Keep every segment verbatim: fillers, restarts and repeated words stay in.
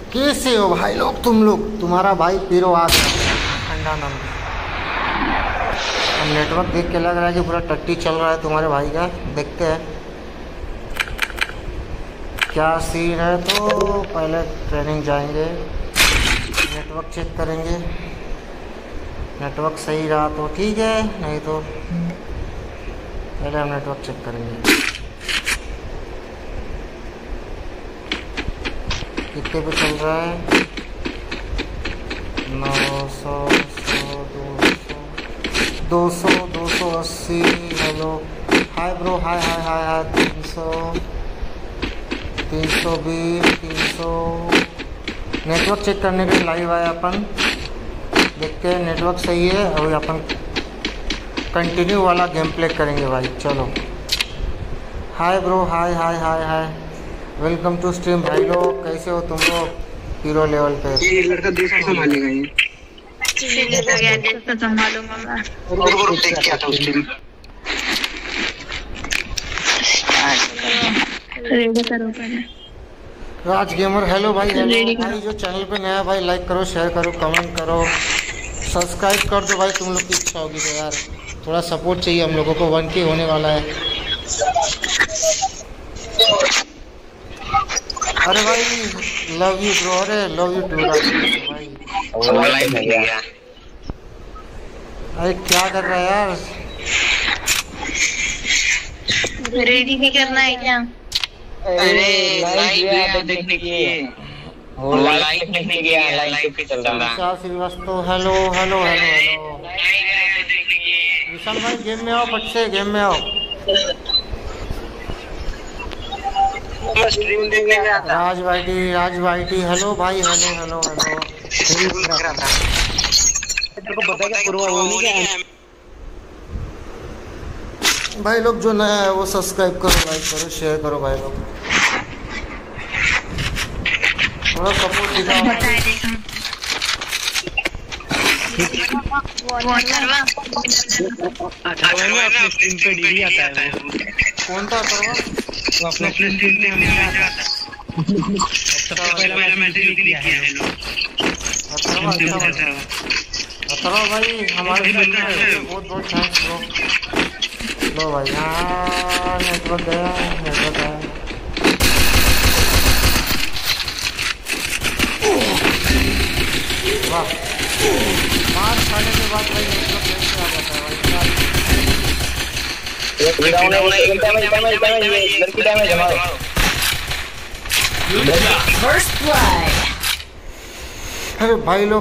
कैसे हो भाई लोग तुम लोग? तुम्हारा भाई पीरो आ गया ठंडा नंद। नेटवर्क देख के लग रहा है कि पूरा टट्टी चल रहा है तुम्हारे भाई का। देखते हैं क्या सीन है। तो पहले ट्रेनिंग जाएंगे, नेटवर्क चेक करेंगे। नेटवर्क सही रहा तो ठीक है, नहीं तो पहले हम नेटवर्क चेक करेंगे। कितने पे चल रहा है? नौ सौ, सौ, दो सौ, दो सौ, दो सौ अस्सी। Hello hi bro, hi hi hi hi. तीन सौ, तीन सौ बीस, तीन सौ। नेटवर्क चेक करने के लिए लाइव आए अपन। देखते हैं नेटवर्क सही है। अभी अपन कंटिन्यू वाला गेम प्ले करेंगे भाई। चलो hi bro, hi hi hi hi. Welcome to stream भाई लोग। कैसे हो तुम लोग? हीरो लेवल पे ये लड़का देश को संभालेगा। ये संभालूंगा मैं। और देख क्या था स्ट्रीम। रेडी करो पहले। राज गेमर हेलो भाई। हेलो भाई, जो चैनल पे नया भाई लाइक करो, शेयर करो, कमेंट करो, सब्सक्राइब कर दो भाई। तुम लोग की इच्छा होगी तो यार थोड़ा सपोर्ट चाहिए हम लोगों को। वन के होने वाला है। अरे भाई लव यू ब्रो। अरे लव यू टू भाई। अरे क्या कर रहा है यार? रेडी नहीं करना है क्या? अरे लाइव देखने की है। वो लाइव देखने की है। लाइव पे चल रहा है। Srivastava hello hello hello hello. Vishal भाई गेम में आओ, पट से गेम में आओ। स्ट्रीम देखने गया था। राज भाई, राज भाई हेलो भाई। Hello hello hello. तेरे को पता है पूर्वा वो नहीं क्या भाई लोग? जो नया है वो सब्सक्राइब करो, लाइक करो, शेयर करो भाई लोग। थोड़ा सपोर्ट दिखाओ। अपने स्ट्रीम पे डीडी आता है। कौन सा करवा? वो अपने स्ट्रीम पे हमेशा आता है। सबसे पहला मैसेज किया है। अच्छा अच्छा अच्छा भाई हमारे बहुत बहुत थैंक्स ब्रो। लो भाई हाँ नेटवर्क गया, नेटवर्क गया। वाह मार खाने के बाद भाई नेटवर्क कैसे आ जाता है भाई? एक डाउन है, एक डैमेज डैमेज डैमेज ये लड़की डैमेज हमारा। First blood. अरे भाई लोग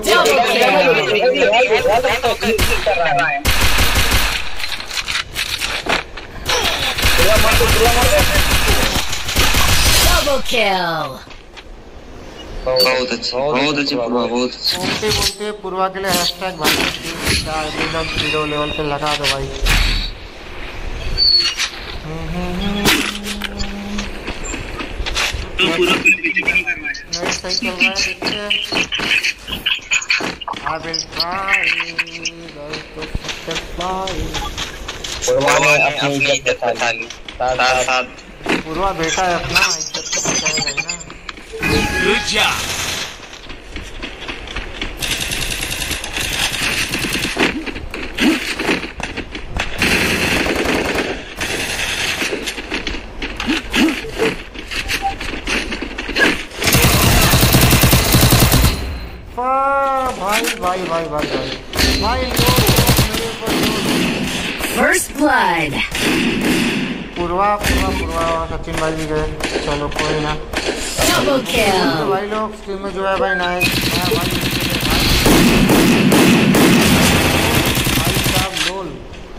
डबल किल। बहुत अच्छा बहुत अच्छा पूर्वा, बहुत अच्छा। बोलते बोलते पूर्वा के लिए हैशटैग भाई जीरो लेवल पे लगा दो भाई। तो पूरा पीछे काम कर रहा है। नहीं सही चल रहा है। देखते हैं। I will try to fly। पूर्वा ने अपनी इज्जत बचा ली। साथ साथ पूर्वा बेटा है अपना, इज्जत तो बचाएगा ही ना। Good job। भाई भाई भाई भाई भाई भाई लोग मेरे को फर्स्ट ब्लड। पूर्वा पूर्वा पूर्वा सचिन भाई भी गए। चलो कोई ना। Double kill. भाई लोग स्ट्रीम में जो है भाई नया नया भाई साहब लोल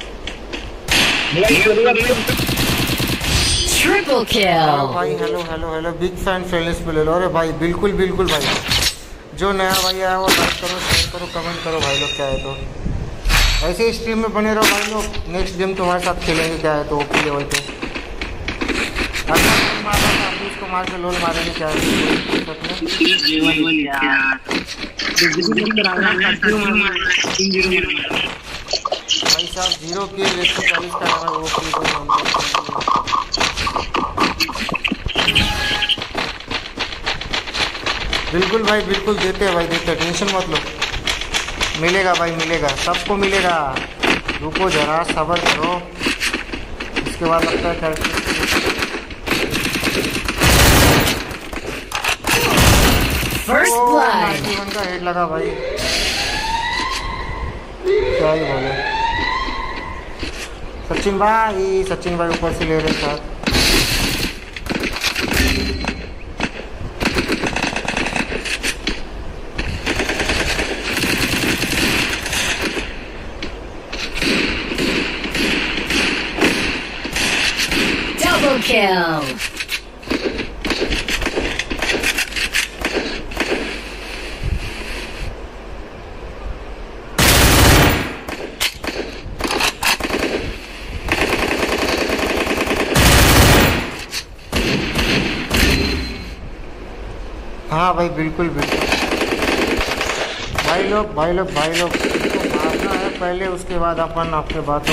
ट्रिपल किल। भाई hello hello hello. Big fan friends पे ले लो। अरे भाई बिल्कुल बिल्कुल भाई। जो नया भाई आया वो लाइक करो, शेयर करो, कमेंट करो भाई लोग। क्या है तो ऐसे ही स्ट्रीम में बने रहो भाई लोग। नेक्स्ट गेम तुम्हारे साथ खेलेंगे। क्या है तो ओपी लेवल पे मारना था, इसको मार के लोल मारेंगे। क्या है भाई साहब जीरो की एक सौ चालीस का हमारा वो बिल्कुल भाई बिल्कुल देते हैं भाई देते हैं, टेंशन मत लो, मिलेगा भाई मिलेगा, सबको मिलेगा। रुको जरा सब्र करो, इसके बाद लगता है character First blood. Ninety one का हेड लगा भाई, क्या ही बोले। सचिन भाई सचिन भाई ऊपर से ले रहे साथ। Double kill. हाँ भाई बिल्कुल बिल्कुल भाई लोग भाई लोग भाई लोग तो मारना है पहले, उसके बाद अपन आपके बातों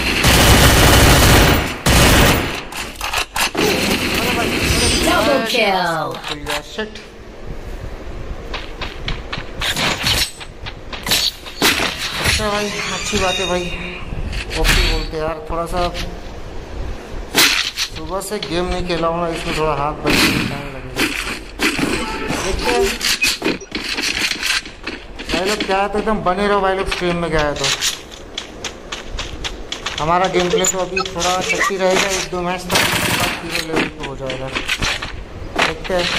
Double kill. शिट। अच्छा भाई अच्छी बात है भाई, ओपी बोलते यार, थोड़ा सा सुबह से गेम नहीं खेला हूँ ना, इसमें थोड़ा हाथ बचने में टाइम लगेगा। देखते हैं भाई लोग, क्या है तो एकदम बने रहो भाई लोग, स्ट्रीम में गया है तो हमारा गेम प्ले तो अभी थोड़ा शक्ति रहेगा, एक दो मैच तक हीरो लेवल पे हो जाएगा। देखते हैं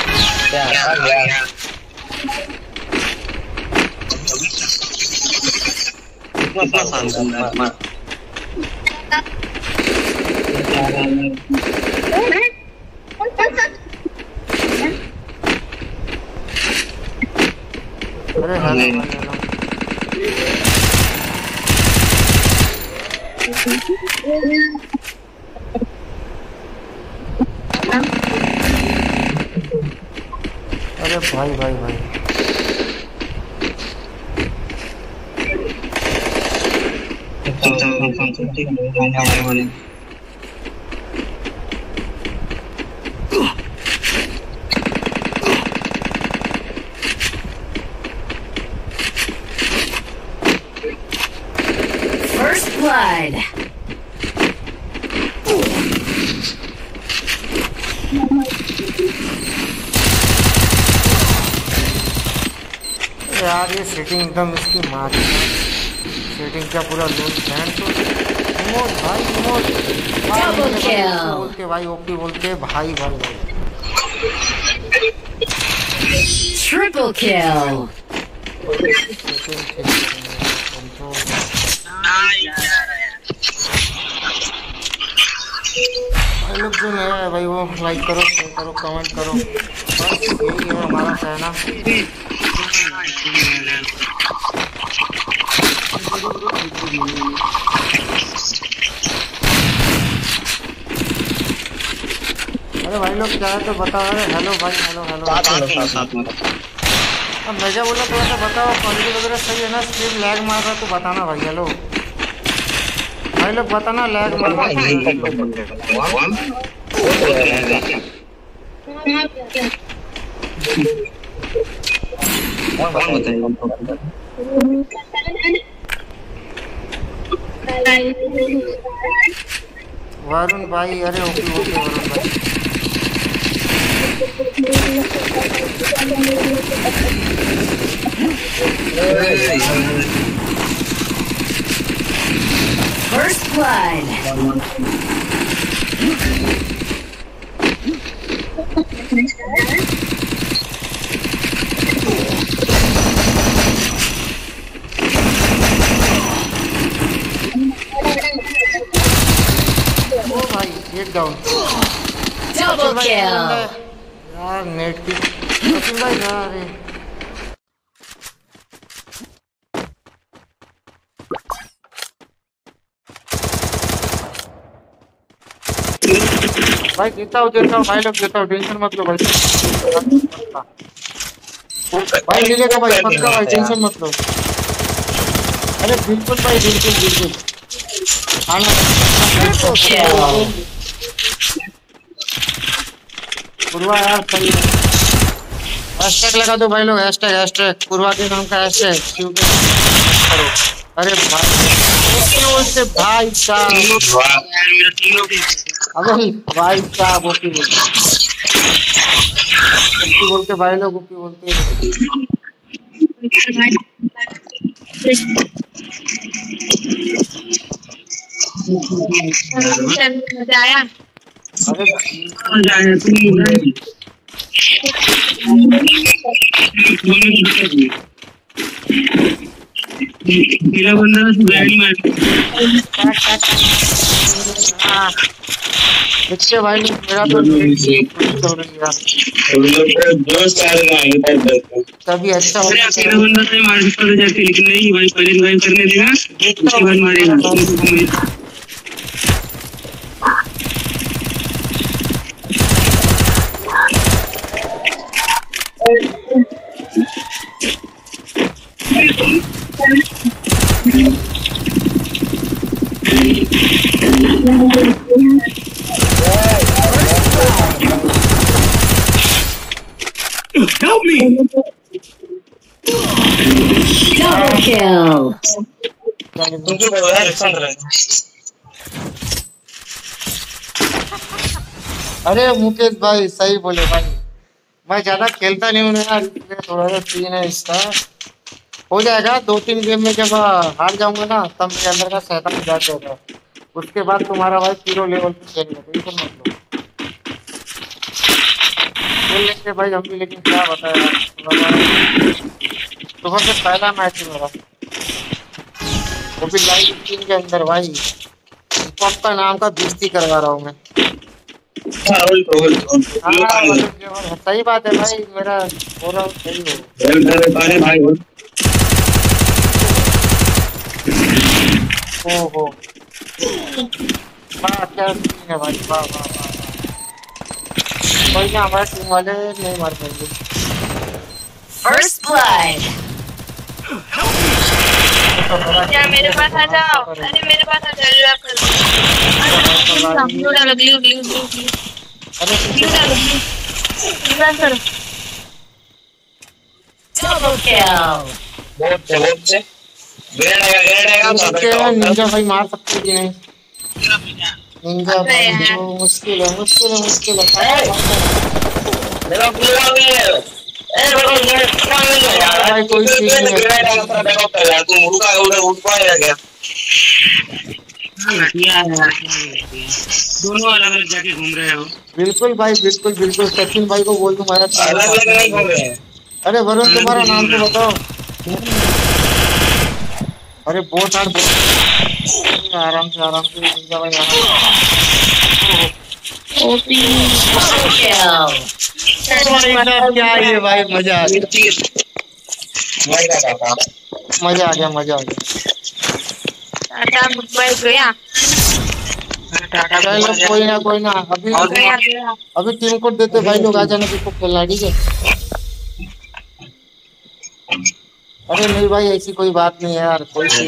अरे हेलो अरे भाई भाई भाई First blood. यार ये सेटिंग एकदम इसकी मार, सेटिंग क्या पूरा लोड फैन तो इमोट भाई इमोट Double kill. बोलते भाई, ओपी बोलते भाई भाई भाई। Triple kill. भाई लोग जो नया है भाई वो लाइक करो, शेयर करो, कमेंट करो, बस यही है हमारा कहना। अरे भाई लोग क्या है तो बताओ। अरे हेलो भाई हेलो हेलो। अब मैं क्या बोला थोड़ा सा बताओ, क्वालिटी वगैरह सही है ना, स्ट्रीम लैग मार रहा तो बताना भाई। हेलो भाई लोग बताना लैग मार रहा है। वरुण भाई अरे ओके ओके वरुण भाई। First blood. ओ भाई एक डाउन। Double kill. यार नेट की सचिन भाई यार भाई जीता हूँ जीता हूँ भाई लोग जीता हूँ, टेंशन मत लो भाई। भाई मिलेगा भाई पक्का भाई, टेंशन मत लो। अरे बिल्कुल भाई बिल्कुल बिल्कुल Triple kill. पूर्वा यार सही है। हैशटैग लगा दो भाई लोग, हैशटैग हैशटैग पूर्वा के नाम का हैशटैग क्योंकि करो। अरे भाई उससे भाई साहब, वाह यार मेरा तीनों के अबे भाई साहब ओपी बोलते ओपी बोलते भाई लोग, ओपी बोलते मजा आया। अबे जाए तुम मेरा बंदा तो गाड़ी मार देखते भाई लोग, मेरा तो चल रही है दोस्त आ रहे हैं तभी अच्छा अरे होता अकेला बंदा तो मार सकता था जाके, लेकिन नहीं भाई पहले रिवाइव करने देगा उसके बाद मारेगा। Help me! Double kill. तुझे बोल रहा है सुन रहा है। अरे मुकेश भाई सही बोले भाई, मैं ज्यादा खेलता नहीं हूँ यार, थोड़ा सा सीन है इसका। हो जाएगा दो तीन गेम में, जब हार जाऊंगा ना तब मेरे अंदर का शैतान जाग जाएगा, उसके बाद तुम्हारा भाई जीरो लेवल पे खेलेगा, बिल्कुल मत लो खेल लेंगे भाई हम भी, लेकिन क्या बताया यार, सुबह से पहला मैच है मेरा, वो भी लाइव स्ट्रीम के अंदर भाई, पप्पा नाम का बेइज्जती करवा रहा हूँ मैं। हाँ बोल बोल हाँ मतलब सही बात है भाई, मेरा हो रहा सही हो। अरे भाई बोल ओहो वाह क्या सीन है भाई, वाह वाह वाह वाह। कोई ना, हमारे टीम वाले नहीं मार पाएंगे। First blood. क्या मेरे पास आ जाओ, अरे मेरे पास आ जाओ, रिवाइव कर दो। ग्लू डालो, ग्लू ग्लू ग्लू ग्लू अरे ग्लू डालो, रिवाइव करो। Double kill. बहुत से बहुत से ग्रेड आएगा ग्रेड आएगा तो उसके बाद निंजा भाई मार सकते कि नहीं? निंजा अबे भाई यार। तो मुश्किल है, मुश्किल है, मुश्किल है। मेरा पूरा भी है ए बड़ा ये यार भाई कोई चीज नहीं है। ग्रेड आएगा तो देखो पहले तू रुका उधर उठ पाएगा क्या? घटिया है दोनों अलग अलग जाके घूम रहे हो। बिल्कुल भाई बिल्कुल बिल्कुल, सचिन भाई को बोल दूं अलग अलग नहीं घूम रहे हैं। अरे वरुण तुम्हारा नाम तो बताओ। अरे बहुत हार्ड, आराम से आराम से निंजा भाई आराम। OP Double kill. क्या ये भाई, मजा आ गया, मजा मजा आ गया, मजा आ गया। टाटा गुड बाय गया। चलो कोई ना कोई ना, अभी गया गया। अभी टीम कोड देते भाई लोग, आ जाना किसको खेलना है, ठीक है? अरे नहीं भाई ऐसी कोई बात नहीं है यार, कोई चीज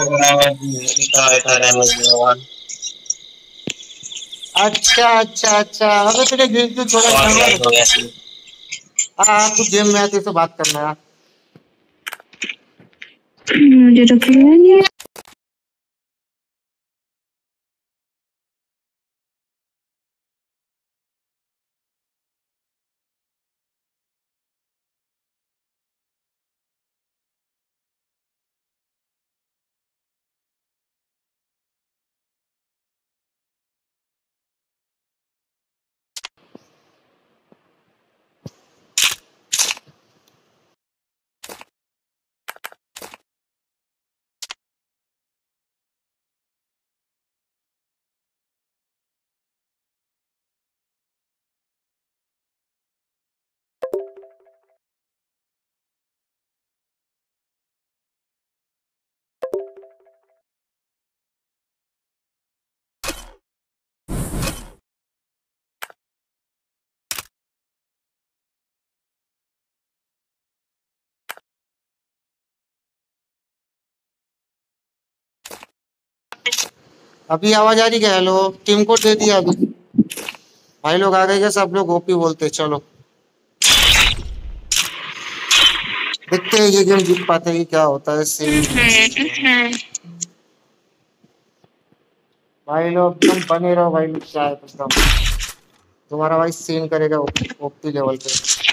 अच्छा अच्छा अच्छा, अबे तेरे गेम क्यों छोड़ा? हाँ तू गेम में आते से बात करना यार। मुझे तो खेलना नहीं है। अभी आवाज आ रही क्या? हेलो, टीम कोड दे दिया अभी, भाई लोग आ गए क्या? सब लोग ओपी बोलते, चलो देखते हैं ये गेम जीत पाते हैं कि क्या होता है सीन। भाई लोग तुम बने रहो भाई लोग, क्या है एकदम तुम्हारा भाई सीन करेगा ओपी लेवल पे।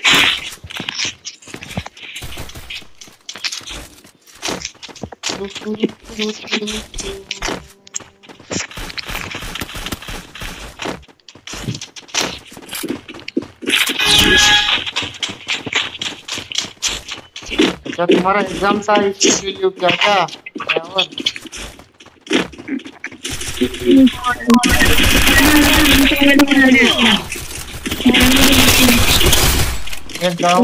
अच्छा तुम्हारा एग्जाम था इसके लिए क्या क्या और ये जाओ।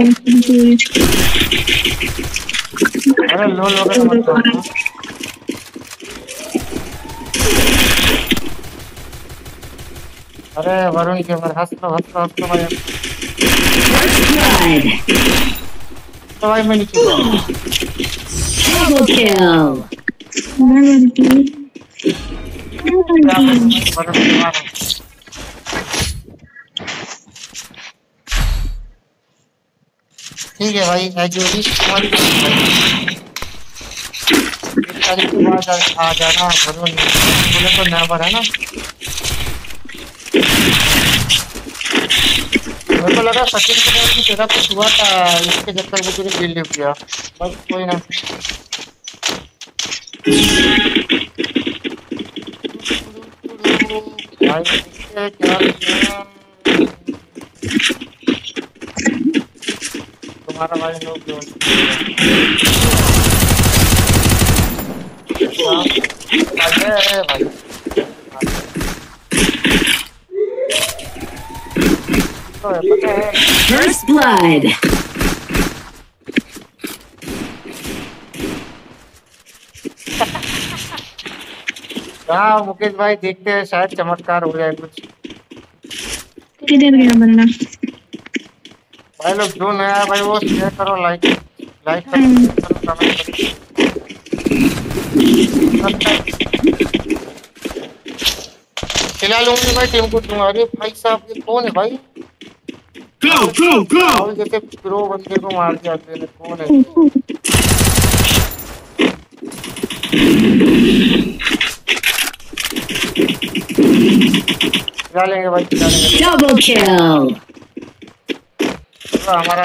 अरे लोल वगैरह मत करो। अरे वरुण के मर हंस लो हंस लो हंस लो भाई। तो भाई मैं नीचे Double kill. ठीक है भाई एजुरी तुम्हारी तारीख के बाद आ जाना वरुण बोले तो नंबर है ना। मेरे को लगा सचिन के टाइम में तेरा कुछ हुआ था इसके चक्कर में तूने गिल किया बस कोई ना। भाई क्या किया तुम्हारा भाई लोग जो अरे भाई First blood. हाँ मुकेश भाई देखते हैं शायद चमत्कार हो जाए कुछ। किधर गया बंदा? भाई लोग जो नया है भाई वो शेयर करो लाइक लाइक करो कमेंट करो। खिला लूंगी भाई टीम को तुम्हारे भाई साहब ये कौन है भाई? गो गो गो जैसे प्रो बंदे को मार के आते हैं कौन है? खिला लेंगे भाई खिला लेंगे। Double kill. तो हमारा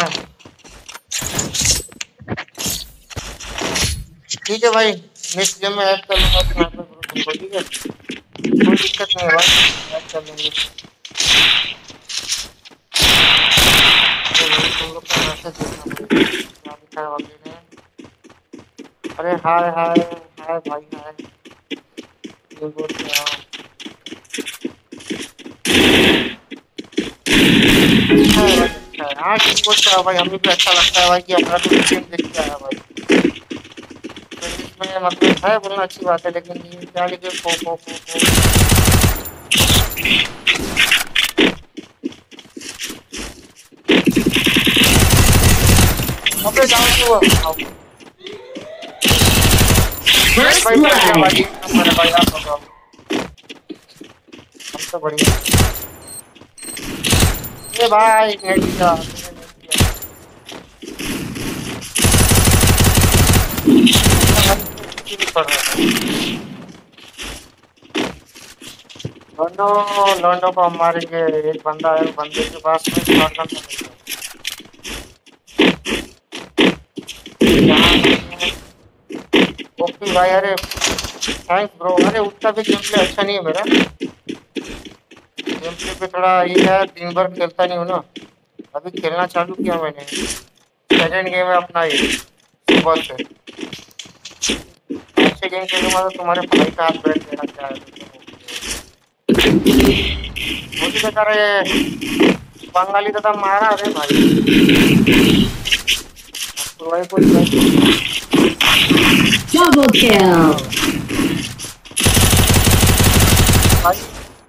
ठीक है भाई नेक्स्ट गेम में ऐड कर लूंगा स्नाइपर ग्रुप तुमको ठीक है कोई दिक्कत नहीं है भाई ऐड कर लेंगे। तुम लोग का मैसेज देखना पड़ेगा क्या लिखा है वगैरह ने। अरे हाय हाय हाय भाई हाय ये बोल क्या हाँ ठीक बोल क्या भाई हमें भी अच्छा लगता है भाई कि हमारा तो गेम देख के आया भाई। तो इसमें मतलब है बोलना अच्छी बात है लेकिन ये क्या लिखे खो खो खो खो अबे जाओ तो भाई भाई भाई नंबर है भाई आप बताओ हम तो बढ़िया ये भाई नेट का लोंडो लोंडो को हम मारेंगे। एक बंदा है बंदे के पास में शॉटगन ओके भाई। अरे थैंक्स ब्रो। अरे उसका भी गेम प्ले अच्छा नहीं है मेरा गेम प्ले पे थोड़ा ये है दिन भर खेलता नहीं हूँ ना अभी खेलना चालू किया मैंने सेकंड गेम है अपना ये सुबह से अच्छे गेम खेलूंगा तो तुम्हारे भाई का हाथ बैठ देना क्या है मुझे बता रहे बंगाली दादा मारा। अरे भाई तो भाई कुछ Double kill. भाई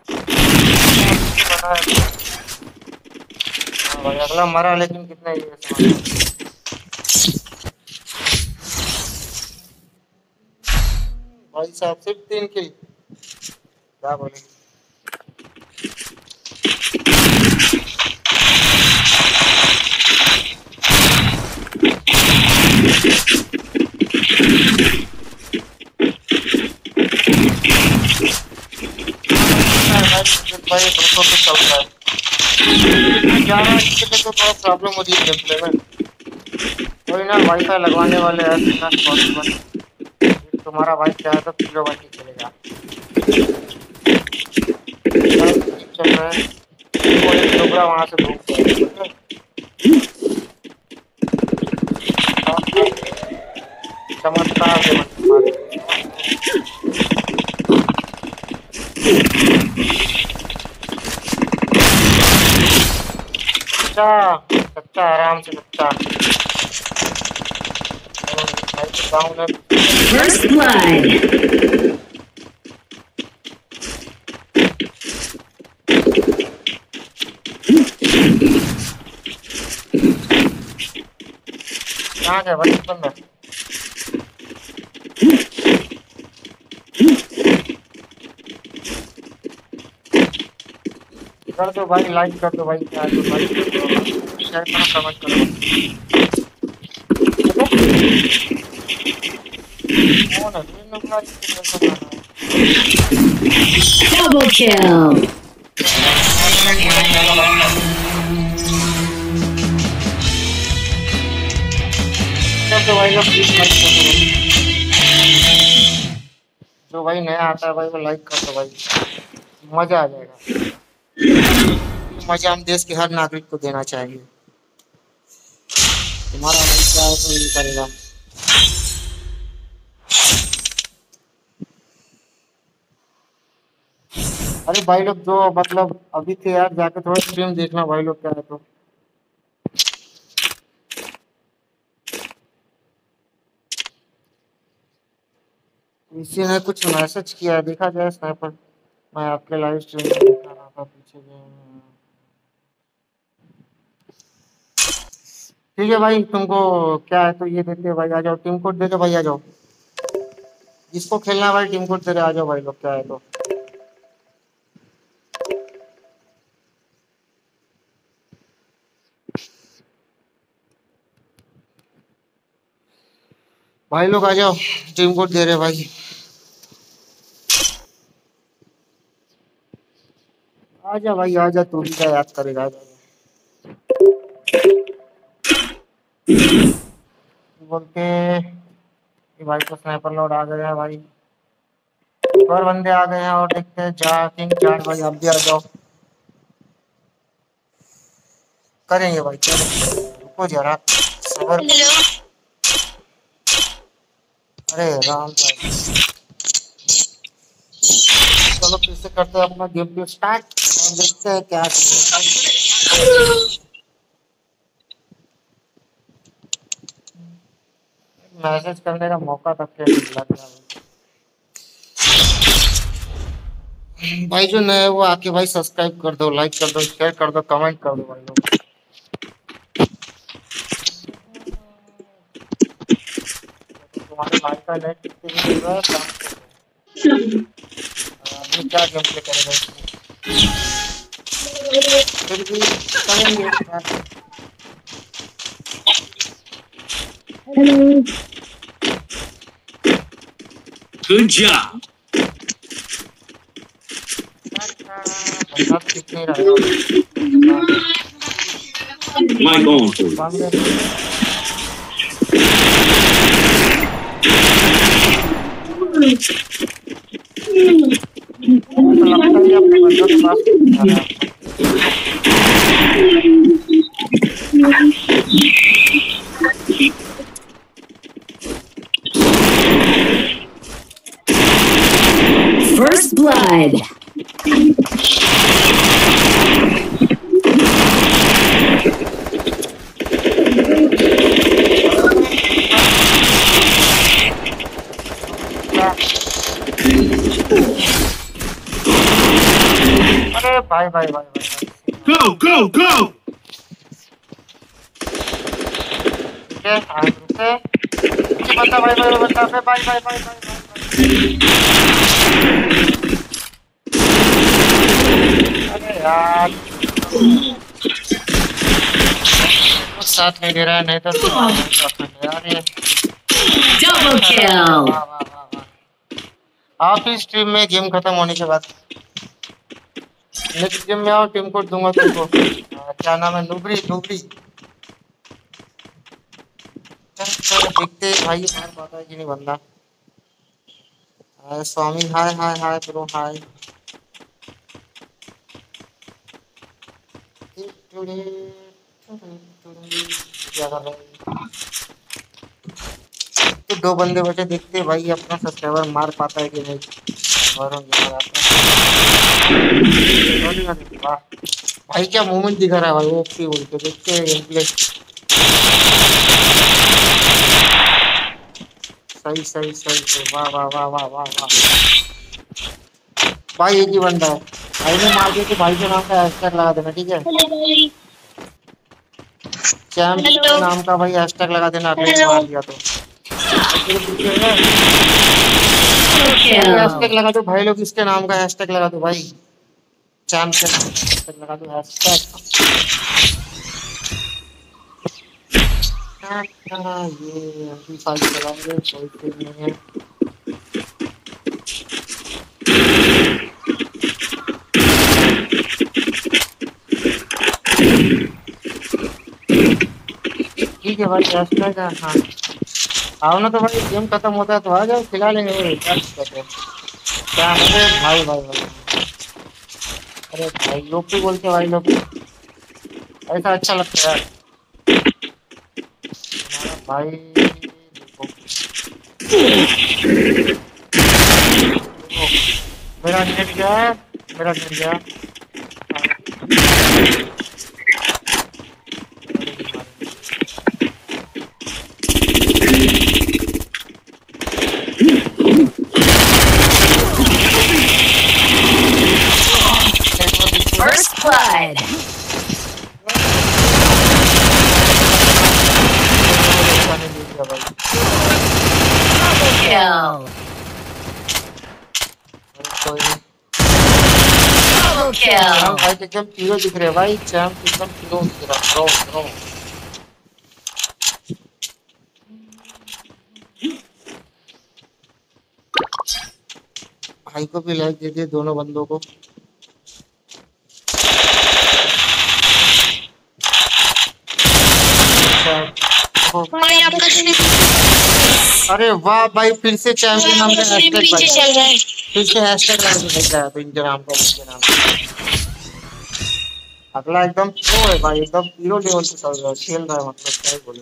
भाई अगला मरा लेकिन कितना ही है भाई साहब सिर्फ तीन किल क्या बोले। तो चल रहा है। ग्यारह इसके लिए तो थोड़ा प्रॉब्लम हो रही है गेम प्ले में। कोई ना वाईफाई लगवाने वाले हैं जितना पॉसिबल। तुम्हारा भाई चाहे तो किलो वाट ही चलेगा। चल रहा है वो एक डोबरा वहां से घूम गया। चमत्कार है कच्चा कच्चा आराम से कच्चा। First blood. कहाँ गया भाई बंदा? कर दो भाई, लाइक कर दो भाई, क्या दो भाई, शेयर करो, कमेंट करो। कौन है ये लोग? Double kill. कर दो भाई, प्लीज लाइक कर दो। जो भाई नया आता है भाई वो लाइक कर दो भाई, मजा आ जाएगा। मजा हम देश के हर नागरिक को देना चाहिए। तुम्हारा भाई क्या है तो ये करेगा। अरे भाई लोग जो मतलब अभी थे यार, जाके थोड़ा स्ट्रीम देखना भाई लोग क्या है तो। किसी ने कुछ मैसेज किया, देखा जाए स्नाइपर। मैं आपके लाइव स्ट्रीम में देखा रहा था पीछे गेम। ठीक है भाई, तुमको क्या है तो ये देते भाई, आ जाओ टीम कोड दे दो भाई, आ जाओ। जिसको खेलना है भाई टीम कोड दे रहे, आ जाओ भाई लोग, क्या है तो। भाई लोग आ जाओ, टीम कोड दे रहे भाई। आजा भाई आजा, तू भी क्या याद करेगा, आजा। बोलते कि भाई तो स्नाइपर लोड आ गया है भाई, और बंदे आ गए हैं और देखते हैं जा किंग चार भाई, आप भी आ जाओ। करेंगे भाई, करेंगे, रुको जरा सबर। अरे राम भाई, चलो फिर से करते हैं अपना गेम प्ले स्टार्ट और देखते हैं क्या। मैसेज करने का मौका तक के नहीं लग रहा भाई। जो नए वो आके भाई सब्सक्राइब कर दो, लाइक कर दो, शेयर कर दो, कमेंट कर दो भाई लोग। तुम्हारे भाई का नेट कितने भी मिल रहा है काम करो। आदमी क्या गेम प्ले करेगा इसमें? फिर भी करेंगे। Hello. Good job. बंदा कितने रहेगा? Mic on for you. लगता है अपने बंदों के पास First blood. अरे भाई भाई भाई भाई Go, go, go. ठीक है, आज रुके। ये बंदा भाई भाई बंदा पे भाई भाई भाई भाई अरे यार कुछ साथ नहीं दे रहा है, नहीं तो यार ये Double kill. वाह वाह वाह वाह। आप ही स्ट्रीम में गेम खत्म होने के बाद नेक्स्ट गेम में आओ, टीम कोड दूंगा तुमको। आ, क्या नाम है? नुबरी नुबरी। देखते हैं भाई मार पाता है कि नहीं बंदा। Hi Swami, hi hi hi bro hi. क्या कर रहे हैं? तो दो बंदे बचे, देखते हैं भाई अपना सब्सक्राइबर मार पाता है कि नहीं। वरुण यार आता है। वाह भाई क्या मूवमेंट दिखा रहा है भाई, वो ओपी बोल के। देखते हैं गेम प्ले। सही सही सही सही। वाह वाह वाह वाह वाह वाह भाई, एक ही बंदा है भाई ने मार दिया तो भाई के नाम का हैशटैग लगा देना, ठीक है? हेलो भाई। चैम्प हेलो के नाम का भाई हैशटैग लगा देना अगर ये हेलो। मार दिया तो। तेरे पीछे है ना, Double भाई हैशटैग kill. लगा दो भाई लोग, इसके नाम का हैशटैग लगा दो भाई। चैम्प के नाम का हैशटैग लगा दो, हैशटैग। ये अभी फाइल चलाएंगे, कोई चीज नहीं है। ठीक है भाई, हैशटैग। हाँ आओ ना तो भाई, गेम खत्म होता है तो आ जाओ, खिला लेंगे भाई, क्या दिक्कत है? क्या है भाई भाई भाई। अरे भाई लोग भी बोलते भाई लोग, ऐसा अच्छा लगता है हमारा भाई। देखो देखो, मेरा नेट गया है, मेरा नेट गया। First blood. Double kill. Double kill. भाई एकदम हीरो दिख रहे भाई, चैम्प एकदम हीरो दिख रहा। ब्रो ब्रो भाई को भी लाइक दे दिए दोनों बंदों को। भाई आपका स्ट्रीम अरे वाह भाई, फिर से चैम्प के नाम का स्ट्रीम हैशटैग पीछे बजा, चल रहा है। फिर से हैशटैग लगा के भेजा है तो इनके नाम का, उनके नाम का। अगला एकदम प्रो है भाई, एकदम हीरो लेवल पे चल रहा है, खेल रहा है, मतलब क्या ही बोले।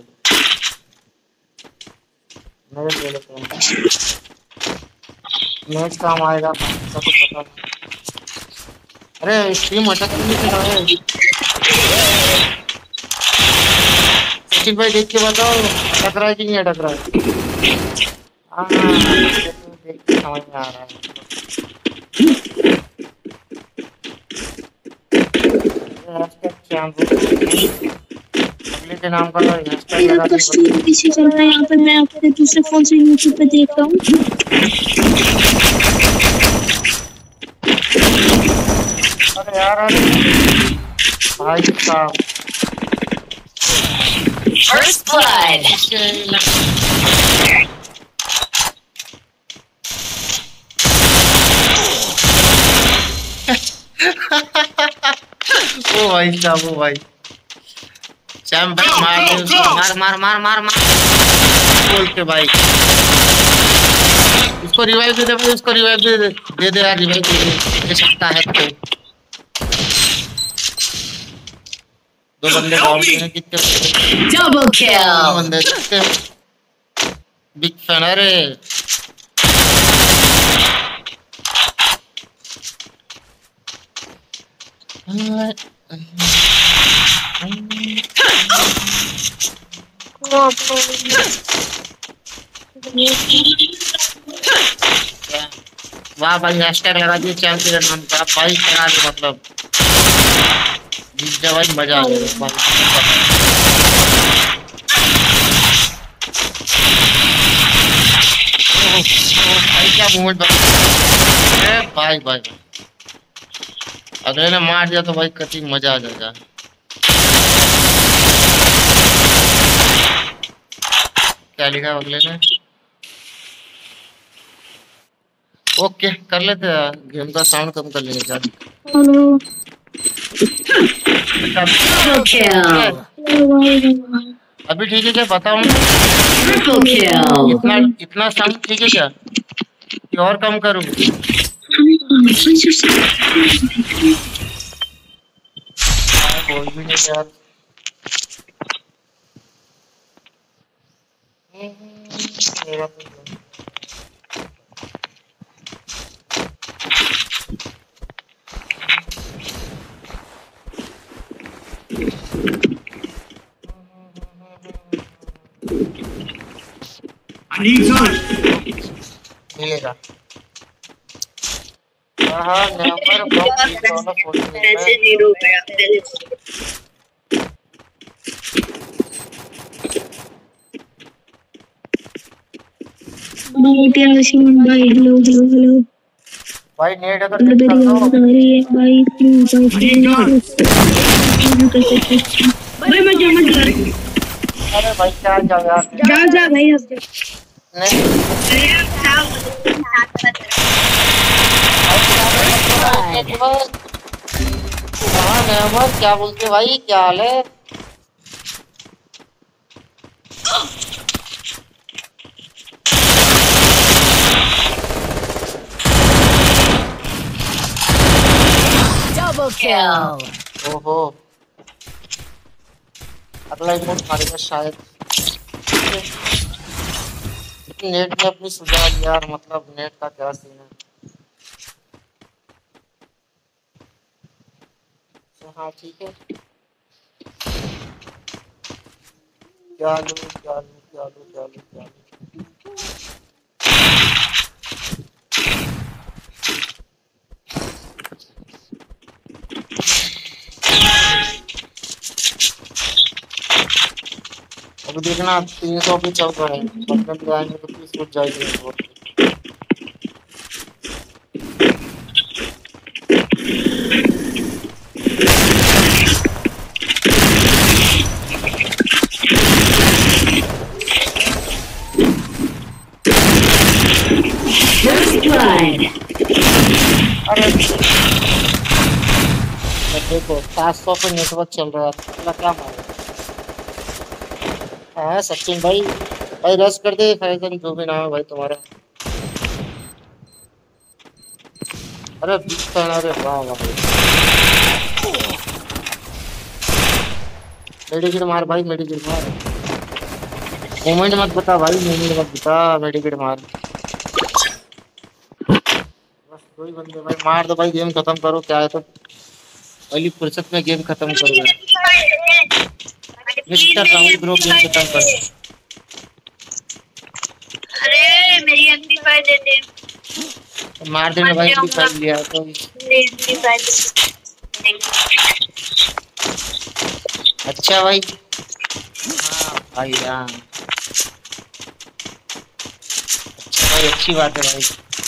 मेरे ले लेते हैं, नेक्स्ट काम आएगा तो पता नहीं। अरे स्ट्रीम अटक नहीं चल रहा है। सचिन भाई देख के बताओ, अटक रहा है कि नहीं अटक रहा है? हाँ देख के समझ में आ रहा है। हैशटैग चैम्प अगले के नाम का हैशटैग लगा आपका देंगे। स्ट्रीम पीछे चल रहा है। यहाँ पे मैं अपने दूसरे फोन से यूट्यूब पे देख रहा हूँ। अरे यार अरे भाई साहब, First blood. ओ भाई साहब, ओ भाई चैम्प भाई मार दे उसको, मार मार मार मार मार बोल के भाई। उसको रिवाइव दे दे भाई, उसको रिवाइव दे दे दे दे यार, रिवाइव दे दे सकता है तो। दो बंदे डाउन हैं, कितने Double दो kill. बंदे कितने बिग फैन। अरे वाह भाई, हैशटैग लगा दिए चैम्प के नाम का भाई, करा दे मतलब जीत जा भाई, मजा आ जाएगा भाई। भाई क्या मूवमेंट बता भाई भाई, अगले ने मार दिया तो भाई कति मजा आ जाएगा। क्या लिखा है अगले ने? ओके कर लेते हैं, गेम का साउंड कम कर लेंगे क्या। Hello Double kill. अभी ठीक है क्या बताऊं? Triple kill. इतना इतना साउंड ठीक है क्या कि और कम करूं? हाँ, बोल भी नहीं यार। मेरा तो I need time. मिलेगा। हाँ हाँ नंबर बॉक्स वाला फोटो पैसे जीरो हो गया पहले से। बहुत यार शिवन भाई हेलो हेलो हेलो भाई नेट अगर मेरी नेट कर आवाज दो। आ रही है भाई प्लीज भाई I need time. प्लीज भाई मैं क्या मत कर अरे भाई क्या जाओ यार। जा जा भाई अब जा नहीं अरे यार क्या बोलूं साथ साथ Blood. हाँ नेमर क्या बोलते भाई क्या हाल है? Double kill. ओहो अगला इमोट मारेगा शायद। नेट ने अपनी सुझाव दिया यार मतलब नेट का क्या सीन है। तो हाँ ठीक है क्या लूँ क्या लूँ क्या लूँ क्या लूँ क्या लूँ। अभी देखना तीन सौ पे चल रहा है मतलब भी आएंगे तो तीस हो जाएगी रिपोर्ट। First blood. अरे देखो सात सौ पे नेटवर्क चल रहा है अगला क्या मारेगा? हाँ सचिन भाई भाई रस कर दे फैजन जो भी नाम है भाई तुम्हारा। अरे बिग फैन अरे वाह वाह मेडिकेट मार भाई मेडिकेट मार। मोमेंट मत बता भाई मोमेंट मत बता मेडिकेट मार। बस दो ही बंदे भाई मार दो भाई गेम खत्म करो क्या है तो पहली फुर्सत में गेम खत्म करो यार। मिस्टर राहुल ब्रो गेम खत्म करो। अरे मेरी एम्पलीफायर दे दे मार देना भाई एम्पलीफायर लिया तो। एम्पलीफायर अच्छा भाई हाँ भाई हाँ अच्छा भाई अच्छी बात है भाई।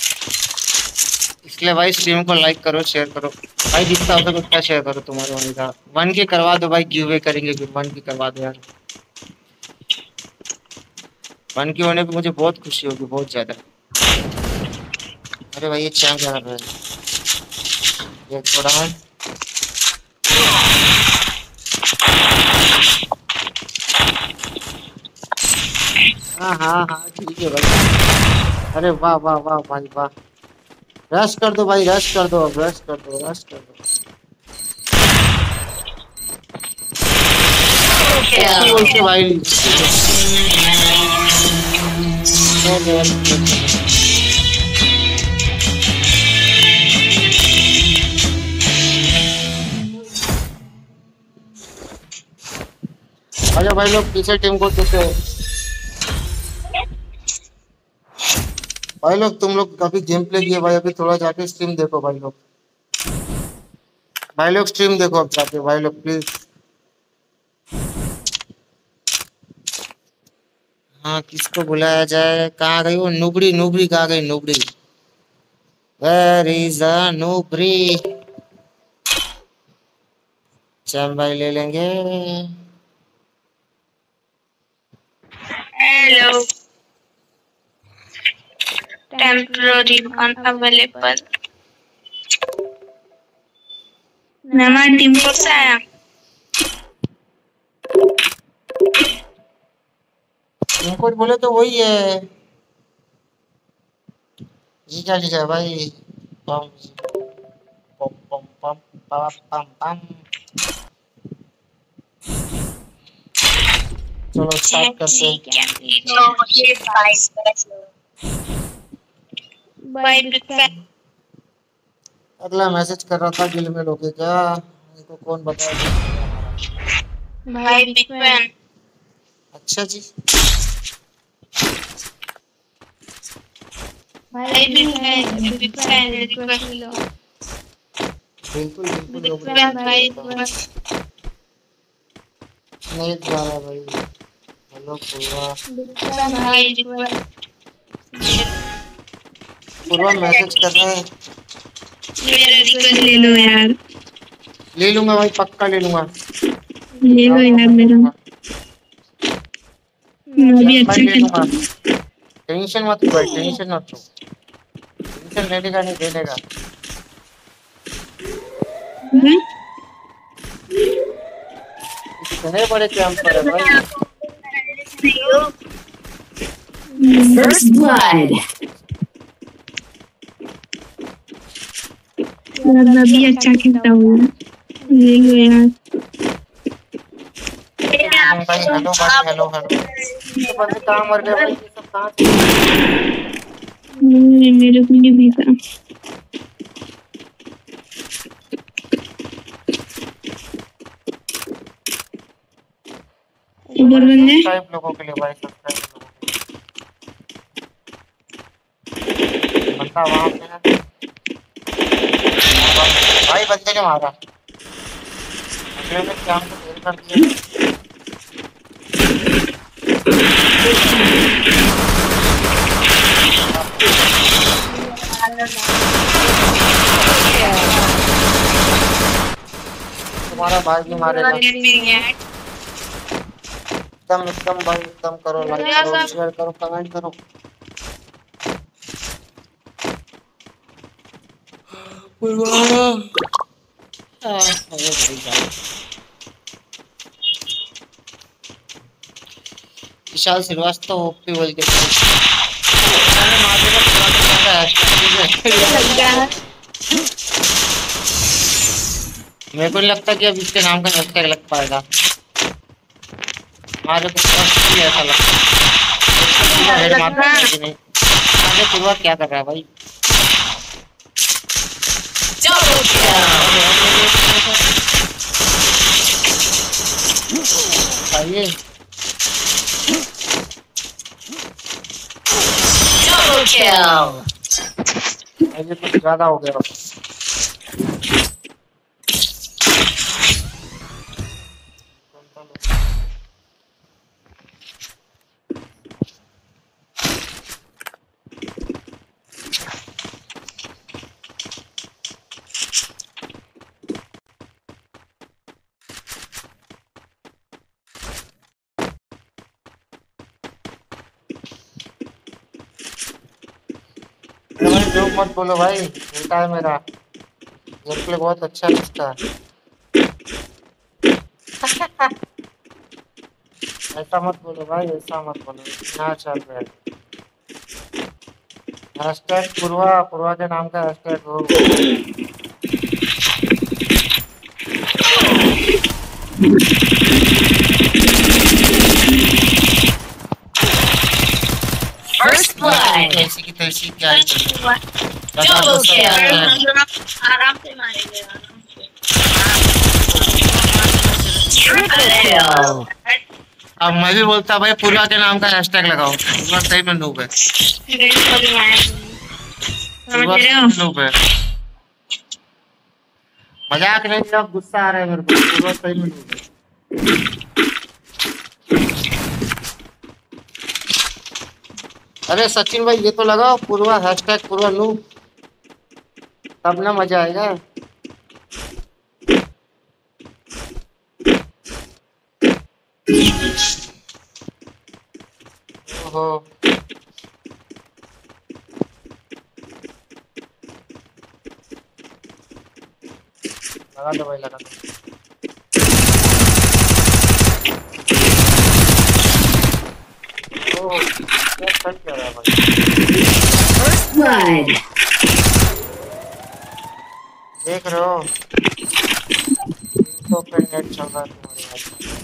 इसलिए भाई स्ट्रीम को लाइक करो शेयर करो भाई जितना हो सके उतना शेयर करो तुम्हारे भाई का वन की करवा दो भाई गिव अवे करेंगे फिर वन की करवा दो यार। वन की होने पे मुझे बहुत खुशी होगी बहुत ज्यादा। अरे भाई ये चैंप क्या कर रहा है ये थोड़ा है। हाँ हाँ हाँ ठीक है भाई। अरे वाह वाह वाह भाई वाह रश कर दो भाई रश कर दो अब रश कर दो रश कर दो। अच्छी बोलते भाई। अच्छा भाई लोग पीछे टीम को देते हैं भाई लोग तुम लोग कभी गेम प्ले किए भाई अभी थोड़ा जाके स्ट्रीम देखो भाई लोग। भाई लोग स्ट्रीम देखो अब जाके भाई लोग प्लीज। हाँ किसको बुलाया जाए कहाँ गई वो नुबड़ी नुबड़ी कहाँ गई नुबड़ी वेयर इज अ नुबड़ी। चल भाई ले लेंगे। हेलो टेम्पररी अनअवेलेबल हमारी टीम कौन सा है? इनको बोले तो वही है। जीजा जीजा भाई। पम पम पम पम पम पम पम। चलो स्टार्ट करते हैं। भाई बिग फैन। अगला मैसेज कर रहा था गिल में लोगे क्या? इनको कौन बताया? भाई बिग फैन। अच्छा जी। भाई big fan, big fan request मिलो। बिल्कुल बिल्कुल बिग लोग फैन भाई रिक्वेस्ट। नहीं जा रहा भाई। हेलो पूर्वा। बिग फैन भाई रिक्वेस्ट। पूर्वा मैसेज कर रहा है। मेरा रिक्वेस्ट ले लो यार। ले लूंगा भाई, पक्का ले लूंगा। ले लो यार मेरा। मैं भी भाई अच्छा ले लूंगा। खेलता टेंशन मत लो भाई, टेंशन मत लो। टेंशन लेने का नहीं देने का। हूँ। इतने बड़े कैंप पर है भाई। First blood. यार मैं भी अच्छा खेलता हूँ। ले लो यार। भाई हेलो भाई, हेलो हेलो। ये बंदे कहाँ मर गए भाई? ये सब कहाँ से? नहीं, मेरे को नहीं भेजा। उधर बंदे। सब्सक्राइब लोगों के लिए भाई, सब्सक्राइब लोगों के लिए। बंदा वहाँ पे है भाई। बंदे ने मारा। अगले ने क्या हमको देर कर दिया। तुम्हारा भाई भी मारेगा। एकदम एकदम भाई, एकदम करो, लाइक करो, शेयर करो, कमेंट करो। विशाल श्रीवास्तव ओपी बोल के मेरे को नहीं लगता कि अब इसके नाम का हैशटैग लग पाएगा। हमारे को ऐसा लगता है कि नहीं। आगे पूर्वा क्या कर रहा है भाई? आइए आइए, कुछ ज्यादा हो गया। भाई जो मत बोलो भाई, बेटा है मेरा। गेम प्ले बहुत अच्छा है इसका। ऐसा मत बोलो भाई, ऐसा मत बोलो। ना चल रहा है हैशटैग पूर्वा। पूर्वा के नाम का हैशटैग हो। First blood. ऐसी की तैसी क्या है? Double kill. आराम से मारेंगे। Triple kill. अब मैं भी बोलता भाई, पूर्वा के नाम का हैशटैग लगाओ। पूर्वा सही में नूब है। पूर्वा सही में नूब है। मजाक नहीं, अब गुस्सा आ रहा है मेरे को। पूर्वा सही में नूब है। अरे सचिन भाई ये तो लगाओ, पूर्वा हैशटैग पूर्वा नूब, तब ना मजा आएगा। ओहो लगा दो भाई, लगा दो। ओ क्या कर क्या रहा है भाई? First blood. देख रहे हो तो फिर नेट चल रहा है तुम्हारे पास।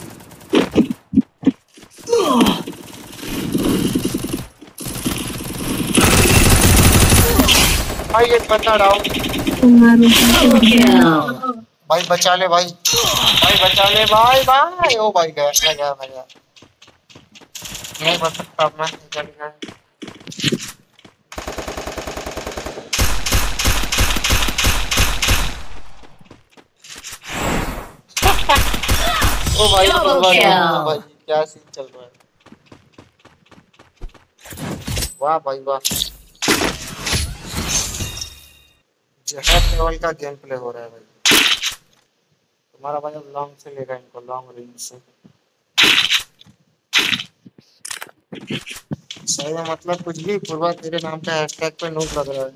भाई एक बंदा डाउन। Double kill. भाई बचा ले भाई, भाई बचा ले भाई भाई। ओ भाई गया, मैं गया, मैं गया, नहीं बच सकता अब मैं, निकल गया। ओ भाई Double भाई, kill. भाई क्या सीन चल रहा है। वाह भाई वाह, जहर लेवल का गेम प्ले हो रहा है भाई। तुम्हारा भाई अब लॉन्ग से लेगा इनको, लॉन्ग रेंज से। सही में मतलब कुछ भी पूर्वा तेरे नाम का हैशटैग पे नोट लग रहा है।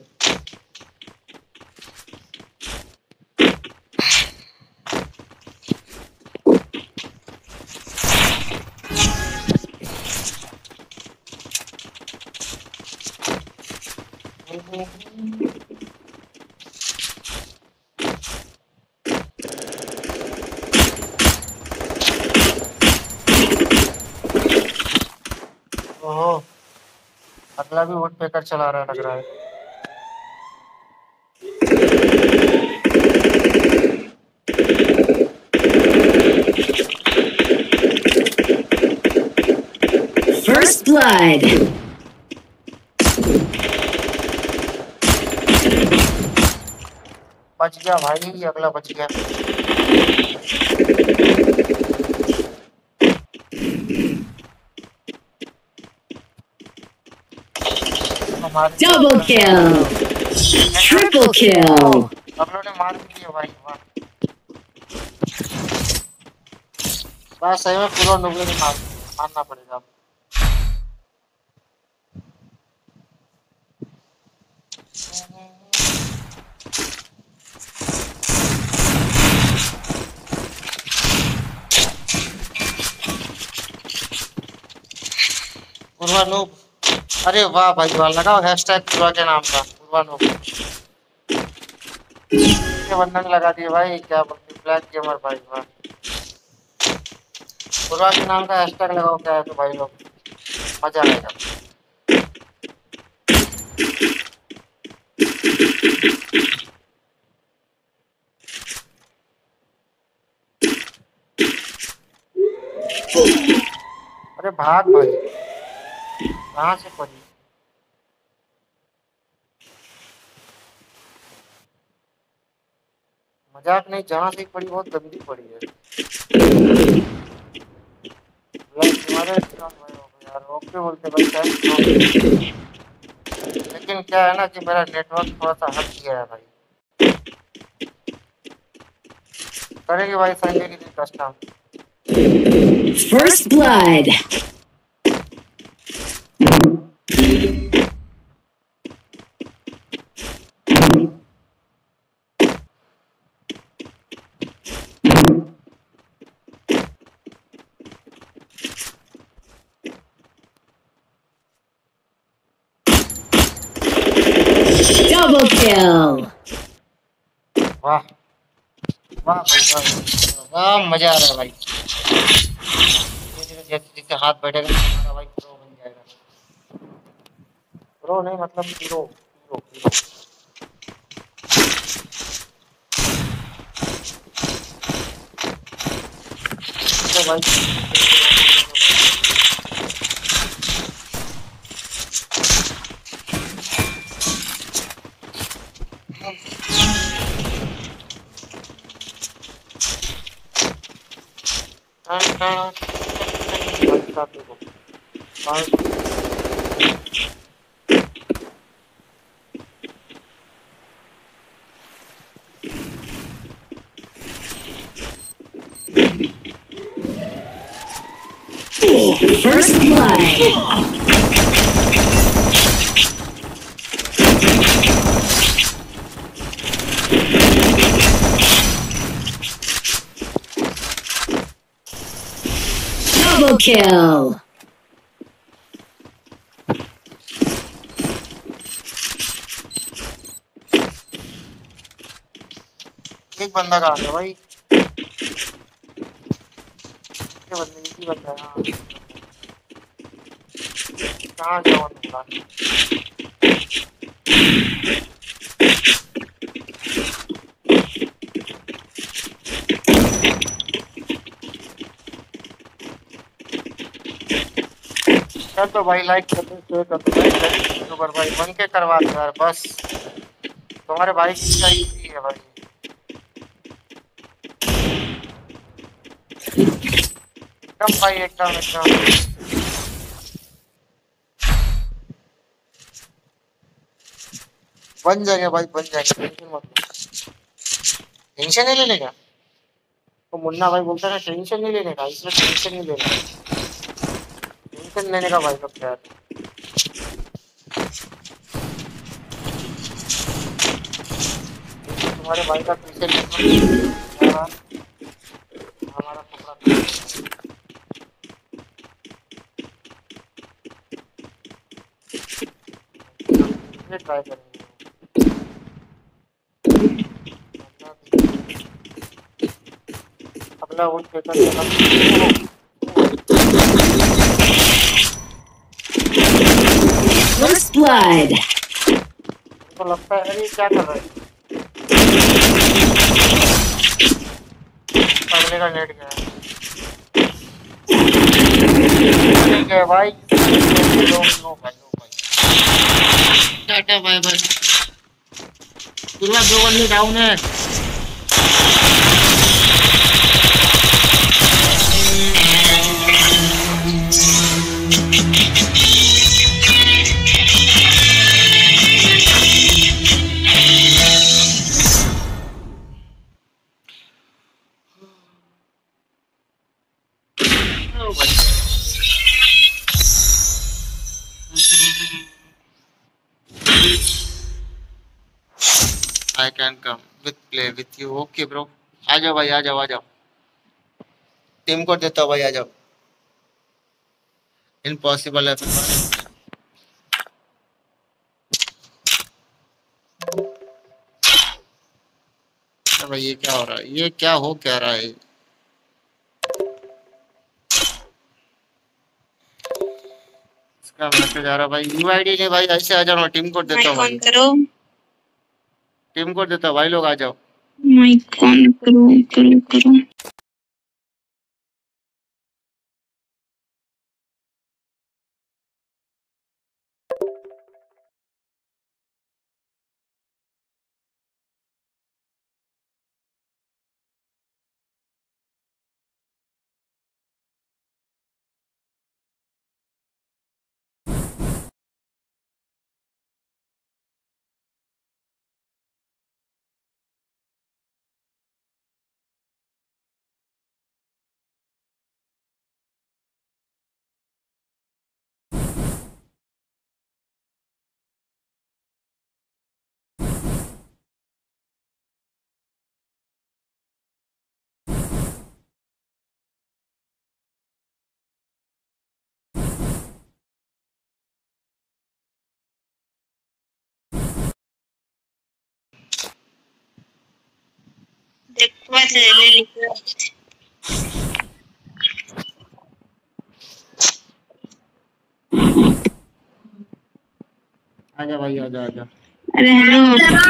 ओहो, अगला भी वोट पेकर चला रहा है लग रहा है। First blood. बच गया भाई, अगला बच गया। Double kill. Triple kill. अगलों ने मार भी दिया भाई, वाह। बस सही में पूरा नुबले ने मार मारना पड़ेगा। पूर्वा नूब, अरे वाह भाई वाह, लगाओ हैशटैग पूर्वा के नाम का, पूर्वा नूब। ये बंधन लगा दिए भाई, क्या बोलते ब्लैक गेमर भाई, वाह। पूर्वा के नाम का हैशटैग लगाओ, क्या है तो भाई लोग, मजा आएगा। अरे भाग भाई, कहाँ से पड़ी? मजाक नहीं, जहाँ से पड़ी बहुत गंदी पड़ी है तुम्हारे यार। ओके बोलते भाई क्या, लेकिन क्या है ना कि मेरा नेटवर्क थोड़ा सा हट गया है भाई। करेंगे भाई संडे के दिन custom. First blood. Double kill. वाह वाह भाई वाह, वाह मजा आ रहा है भाई। जैसे जैसे हाथ बैठेगा हमारा भाई प्रो बन जाएगा। प्रो नहीं मतलब हीरो, हीरो हीरो। तो भाई First blood. Double kill. एक बंदा कहाँ है भाई? ये बंदा एक ही बंदा है। हाँ, कहाँ गया वो बंदा? चल तो भाई लाइक कर दो, शेयर कर दो भाई, गरीब यूट्यूबर भाई बन के करवा दो यार बस। तुम्हारे भाई की इच्छा ही है भाई। एकदम भाई एकदम एकदम बन जाएंगे भाई, बन जाएंगे, टेंशन मत लो। टेंशन नहीं लेने का तो मुन्ना भाई बोलता है टेंशन नहीं लेने का, इसमें टेंशन नहीं लेने का। टेंशन लेने का भाई सब क्या है। तुम्हारे भाई का टेंशन लेना हमारा कपड़ा ट्राई करेंगे। अगला वो First blood. तो लगता है अरे क्या कर रहा है? अगले का नेट गया ठीक है भाई। नो नो भाई नो भाई टाटा बाय बाय। पूरा दो बंदे डाउन है। I can come with play with you. Okay bro, आ जाओ भाई, आ जाओ आ जाओ। टीम कोड देता हूँ भाई, आ जाओ। इम्पॉसिबल है भाई। ये क्या हो रहा है? ये क्या हो क्या रहा है? इसका मैसेज आ रहा भाई, यूआईडी नहीं भाई, ऐसे आ जाओ। टीम कोड देता हूँ भाई, टीम कोड देता हूँ भाई, लोग आ जाओ। माइक ऑन करो करो करो। मत ले ले लिखो। आजा भाई, आजा आजा। अरे हेलो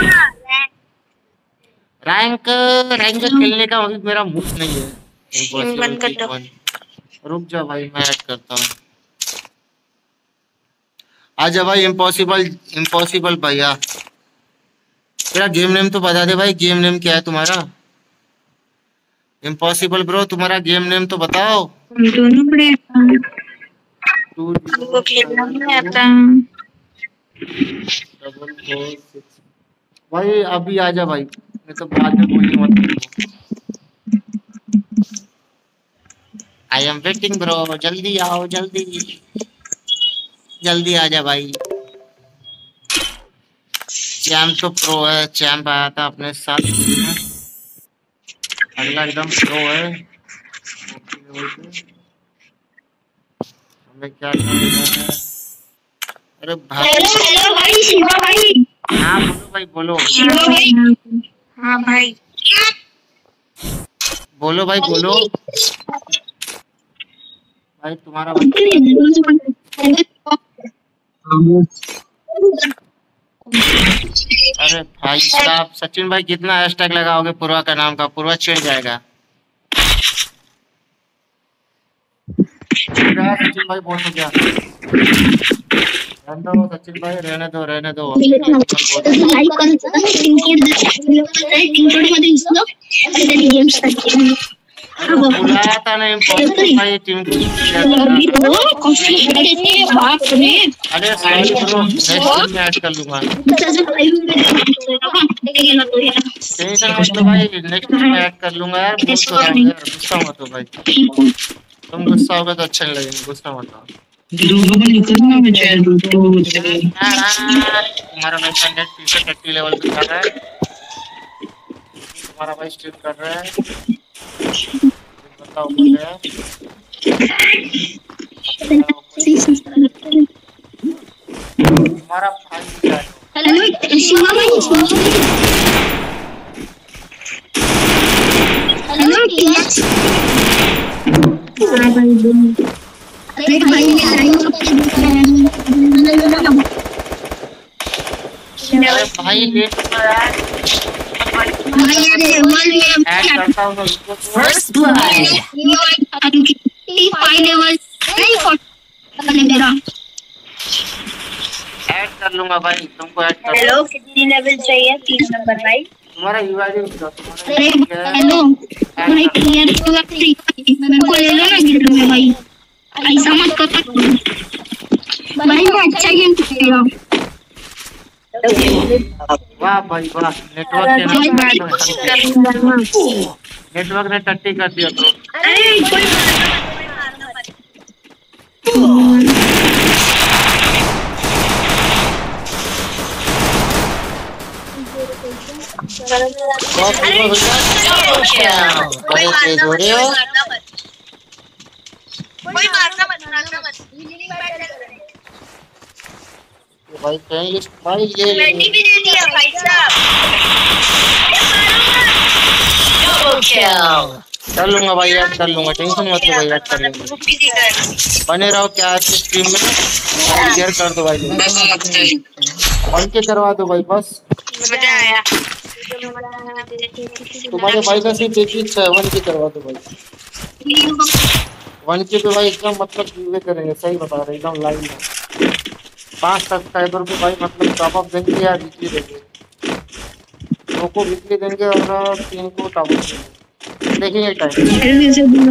रैंक रैंक खेलने का अभी मेरा मूड नहीं है। स्ट्रीम बंद कर दो। रुक जा भाई, मैं ऐड करता हूँ। आजा भाई, इम्पॉसिबल इम्पॉसिबल भैया। तेरा गेम नेम तो बता दे भाई, गेम नेम क्या है तुम्हारा? इम्पॉसिबल ब्रो, तुम्हारा गेम नेम तो बताओ। हम दोनों बड़े हमको खेलना नहीं आता। डबल फोर सिक्स भाई अभी आजा भाई, नहीं तो बाद में बोलने मत। आई एम वेटिंग ब्रो, जल्दी आओ, जल्दी जल्दी आजा भाई। चैम्प तो प्रो है, चैम्प आया था अपने साथ। अगला एकदम प्रो है। मैं क्या करूँ? अरे भाई हेलो भाई शिवा भाई। हाँ बोलो भाई बोलो। शिवा भाई। हाँ भाई। बोलो भाई बोलो। भाई तुम्हारा अरे भाई साहब सचिन भाई कितना हैशटैग लगाओगे पूर्वा का नाम का? पूर्वा चिढ़ जाएगा। सचिन भाई बोल तो क्या? रहने दो सचिन भाई, रहने दो रहने दो। लाइक करो तीन कोड तीन कोड मध्ये दिसतो आणि गेम स्टार्ट केली। बुलाया था नहीं भाई टीम को। बाप रे। अरे सॉरी ब्रो, नेक्स्ट टीम में ऐड कर लूंगा। टेंशन मत लो भाई, नेक्स्ट टीम में ऐड कर लूंगा यार। बहुत हो रहा है यार, गुस्सा मत हो भाई। तुम गुस्सा होगा तो अच्छा नहीं लगेगा, गुस्सा मत हो। तुम्हारा भाई का नेट पीछे थर्टी लेवल पे कर रहा है। तुम्हारा भाई स्ट्रीम कर रहा है, बताओ बोल रहा है। तुम्हारा भाई हेलो शिवा भाई। हेलो हाँ भाई। अरे भाई अरे भाई लेट हो यार। ऐड करता हूँ उसको। First blood. ऐड कर लूंगा भाई, तुमको ऐड कर। हेलो कितनी लेवल चाहिए? तीन नंबर भाई। तुम्हारा यूआईडी बताओ। हेलो भाई क्लियर मेरे को ले लो ना गिर में भाई। ऐसा मत करो भाई, मैं अच्छा गेम खेलेगा। वाह भाई वाह, नेटवर्क नेटवर्क ने टट्टी कर दिया ब्रो। अरे कोई मारना मत। कोई मारना मत, कोई मारना मत, मारना मत। भाई कहीं लिस्ट भाई ये बैठी भी दे दिया भाई साहब। कर लूंगा भाई, ऐड कर लूंगा, टेंशन मत लो भाई, ऐड कर लूंगा। बने रहो क्या आज की स्ट्रीम में, शेयर कर दो भाई, वन के करवा दो भाई बस। मजा आया। तुम्हारे भाई का सिर्फ एक ही इच्छा है, वन के करवा दो भाई। वन के पे भाई एकदम मतलब गिवे करेंगे, सही बता रहे एकदम लाइव में। पांच सब्सक्राइबर को भाई मतलब टॉप अप देंगे या वीकली देंगे, दो को वीकली देंगे और तीन को टॉप अप देंगे, देखेंगे टाइम।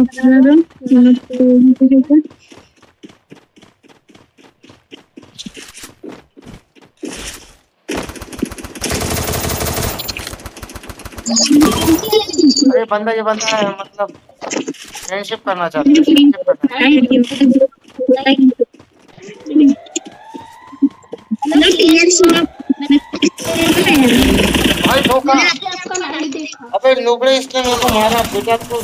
अरे बंदा ये बंदा है मतलब फ्रेंडशिप करना चाहता है, फ्रेंडशिप करना भाई धोखा। अबे नुबड़े इसने मेरे को मारा बेटा, तो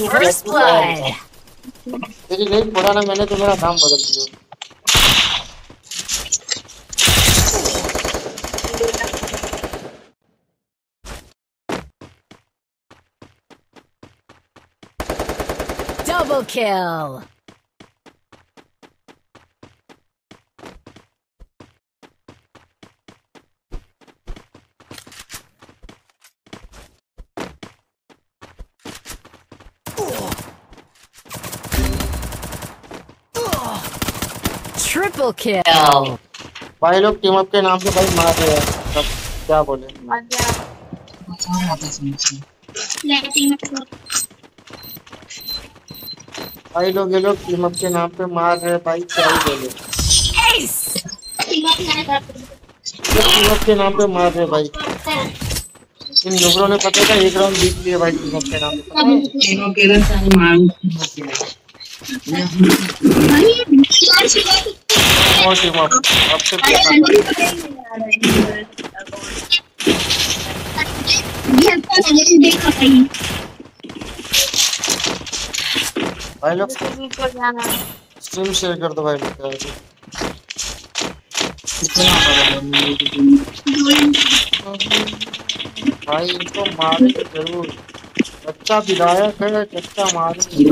तेरी नहीं पड़ा ना मैंने तो मेरा नाम बदल दिया। Double kill. Triple kill. भाई लोग टीम अप के नाम से भाई मार रहे हैं, सब क्या बोले। भाई लोग ये लोग टीम अप के नाम पे मार रहे हैं भाई, क्या ही बोले। टीम अप के नाम पे मार रहे भाई, इन नुबरों ने पता था एक राउंड जीत लिए भाई टीम अप के नाम पे। और टीम अप अब से भाई लोग स्ट्रीम शेयर कर दो भाई मेरे को। भाई इनको मारेंगे जरूर। अच्छा विधायक है, चच्चा मारेंगे।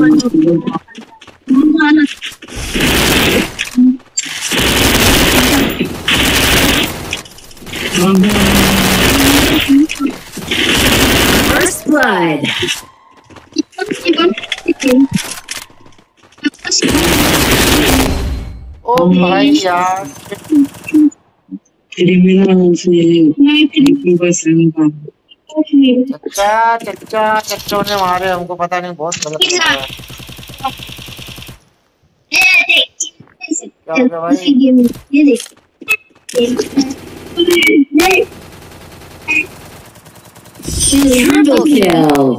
First blood. ओ भाई यार चच्चा चच्चा चच्चों ने मारे हमको, पता नहीं बहुत गलत लग रहा है। क्या हो गया भाई? ये देख Triple kill.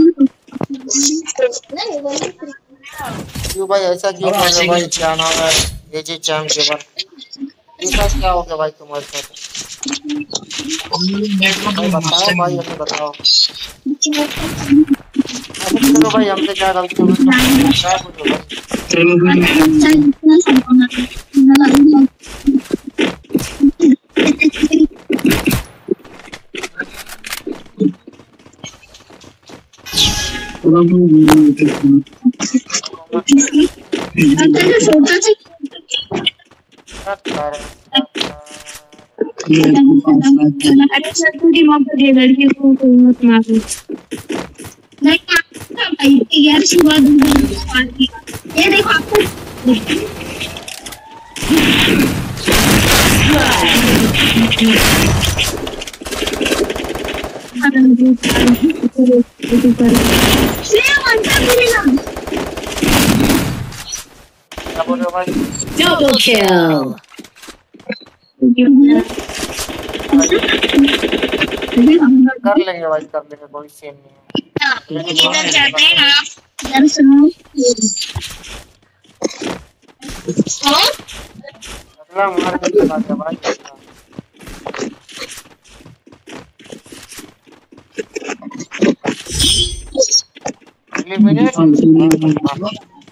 क्यों भाई ऐसा क्यों कर रहे हो भाई? क्या नाम है ये जी चैम के बाद ऐसा क्या हो गया भाई तुम्हारे साथ? भाई बताओ भाई, हमें बताओ। ऐसे करो भाई, हमसे क्या गलती हो गई? क्या बोलो भाई? अरे सर पूरी मोहब्बत है लड़की को तो मत मारो। नहीं भाई यार सुबह ये देखो आपको क्या बोल रहे हो भाई? Double kill. कर लेंगे भाई, कर लेंगे, कोई सीन नहीं है। इधर जाते हैं ना इधर सुनो अगला मार के चला गया भाई। अगली मिनट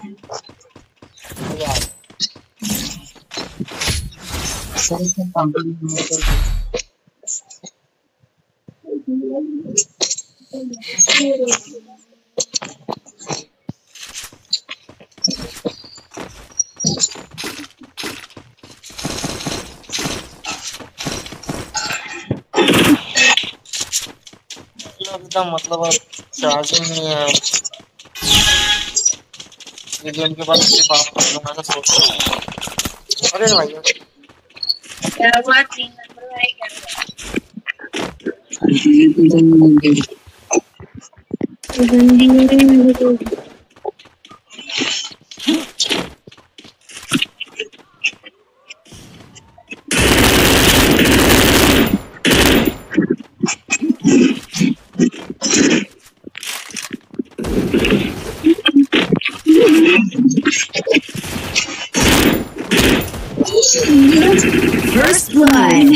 एकदम मतलब अब चार्जिंग नहीं है। ये गेम के बाद फिर बात कर लूंगा ना, सोच रहा हूँ। अरे भाई क्या हुआ? तीन नंबर भाई क्या First blood.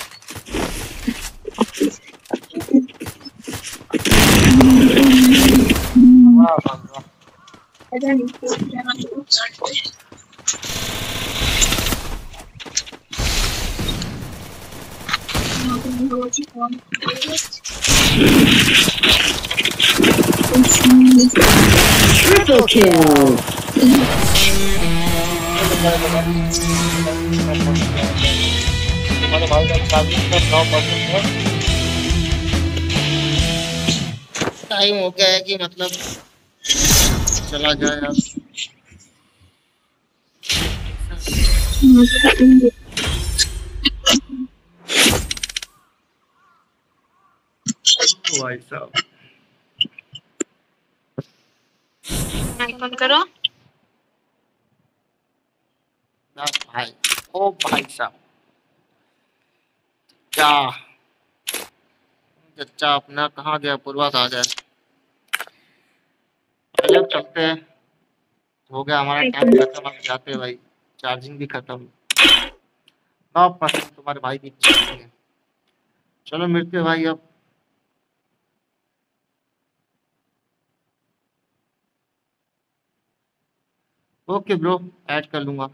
वाह वाह वाह। Triple kill. हमारे भाई का चार्जिंग का नौ परसेंट है। टाइम हो गया है कि मतलब चला जाए अब। भाई साहब माइक बंद करो। ना भाई, ओ भाई साहब क्या चच्चा अपना कहाँ गया? पूर्वा आ जाए। चलो चलते हैं, हो गया हमारा टाइम खत्म। अब जाते हैं भाई, चार्जिंग भी खत्म। नौ परसेंट तुम्हारे भाई की चार्जिंग है। चलो मिलते हैं भाई अब। ओके ब्रो, ऐड कर लूंगा।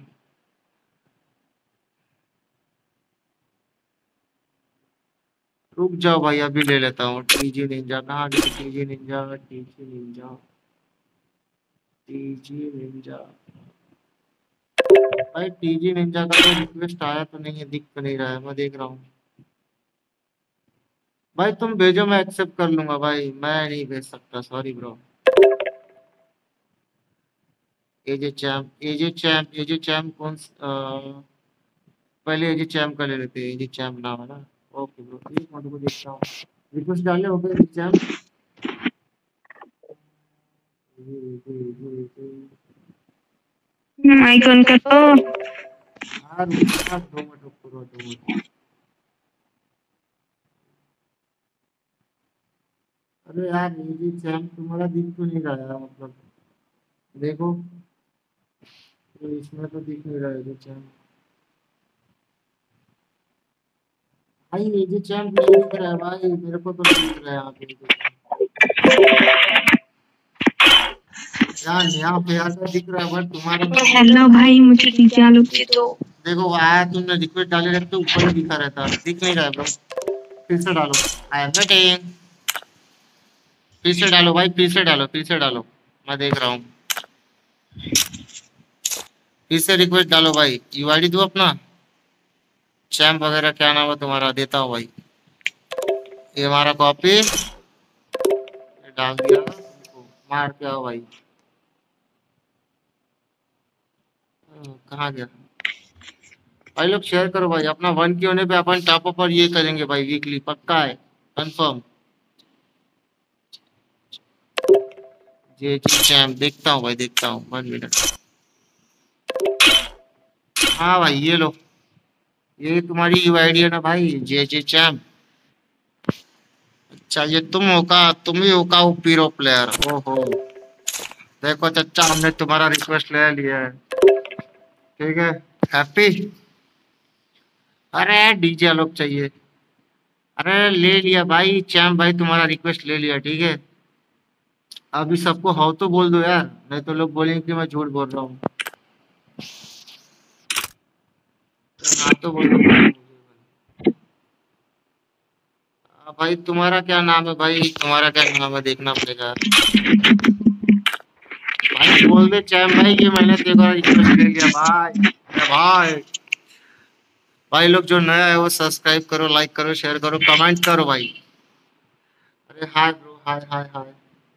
रुक जाओ भाई, अभी ले लेता हूँ। टीजी निंजा कहाँ गई? TG Ninja, TG Ninja, TG Ninja. भाई टीजी निंजा का कोई रिक्वेस्ट आया तो नहीं है, दिख तो नहीं रहा है, मैं देख रहा हूँ। भाई तुम भेजो, मैं एक्सेप्ट कर लूंगा भाई, मैं नहीं भेज सकता, sorry bro. AJ Champ, AJ Champ, AJ Champ कौन स- अ, पहले एजे चैम्प का ले लेते हैं। एजे चैम्प नाम है ना। ओके ब्रो, एक मिनट को देखता हूँ। रिक्वेस्ट डाले हो गए एजे चैम्प? आइकन का तो हाँ रुको यार, दो मिनट रुको, दो दो मिनट। अरे यार एजे चैम्प तुम्हारा दिख तो नहीं रहा है, मतलब देखो, तो इसमें तो दिख नहीं रहा है एजे चैम्प। भाई एजे चैम्प नहीं दिख रहा है भाई, मेरे को तो नहीं दिख रहा है यहाँ पे एजे चैम्प। यार यहाँ पे यार तो दिख रहा है बट तुम्हारा नहीं दिख रहा हेलो भाई, मुझे टीजा लोग की तो है। देखो आया, तुमने रिक्वेस्ट डाले रहते ऊपर ही दिखा रहता, दिख नहीं रहा है ब्रो। फिर से डालो। I am waiting. फिर से डालो भाई, फिर से डालो, फिर से डालो, मैं देख रहा हूँ। फिर से रिक्वेस्ट डालो भाई, यूआईडी दो अपना, चैम्प वगैरह क्या नाम है तुम्हारा, देता हूँ भाई। ये हमारा कॉपी डाल दिया तुमको, मार के आओ भाई। हाँ, कहाँ गया भाई? लोग शेयर करो भाई, अपना वन के होने पे अपन टॉप अप और ये करेंगे भाई, वीकली पक्का है, कंफर्म। जे जी चैम्प देखता हूँ भाई, देखता हूँ, वन मिनट। हाँ भाई ये लो, ये तुम्हारी यूआईडी है ना भाई, जे जे चैम्प। अच्छा ये तुम हो का, तुम ही हो का वो पीरो प्लेयर? ओहो, देखो चचा, हमने तुम्हारा रिक्वेस्ट ले लिया है, ठीक है। हैप्पी? अरे डीजे लोग चाहिए। अरे ले लिया भाई, चैम्प भाई तुम्हारा रिक्वेस्ट ले लिया, ठीक है। अभी सबको हाउ तो बोल दो यार, नहीं तो लोग बोलेंगे कि मैं झूठ बोल रहा हूँ। हाँ तो बोल दो। हाँ भाई, तुम्हारा क्या नाम है भाई, तुम्हारा क्या नाम है, देखना पड़ेगा। भाई बोल दे चैम्प भाई कि मैंने तेरा रिक्वेस्ट ले लिया भाई। अरे भाई, भाई लोग जो नया है वो सब्सक्राइब करो, लाइक करो, शेयर करो, कमेंट करो भाई। अरे हाय ब्रो, हाय हाय हाय।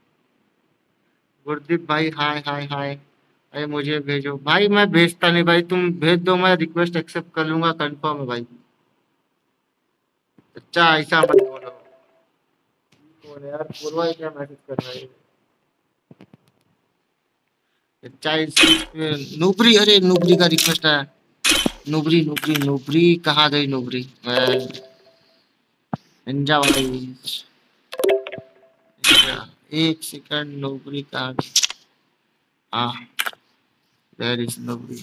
गुरदीप भाई हाय हाय हाय। अरे मुझे भेजो भाई, मैं भेजता नहीं भाई, तुम भेज दो, मैं रिक्वेस्ट एक्सेप्ट कर लूंगा, कंफर्म है भाई। अच्छा ऐसा मत बोलो। कौन है यार, पूर्वा ही क्या मैसेज कर रहा है? अच्छा इस नुबरी, अरे नुबरी का रिक्वेस्ट है। नुबरी नुबरी नुबरी कहाँ गई नुबरी? मैं- निंजा भाई, निंजा, एक सेकंड, नुबरी कहाँ गई? हाँ, वेयर इज नुबरी?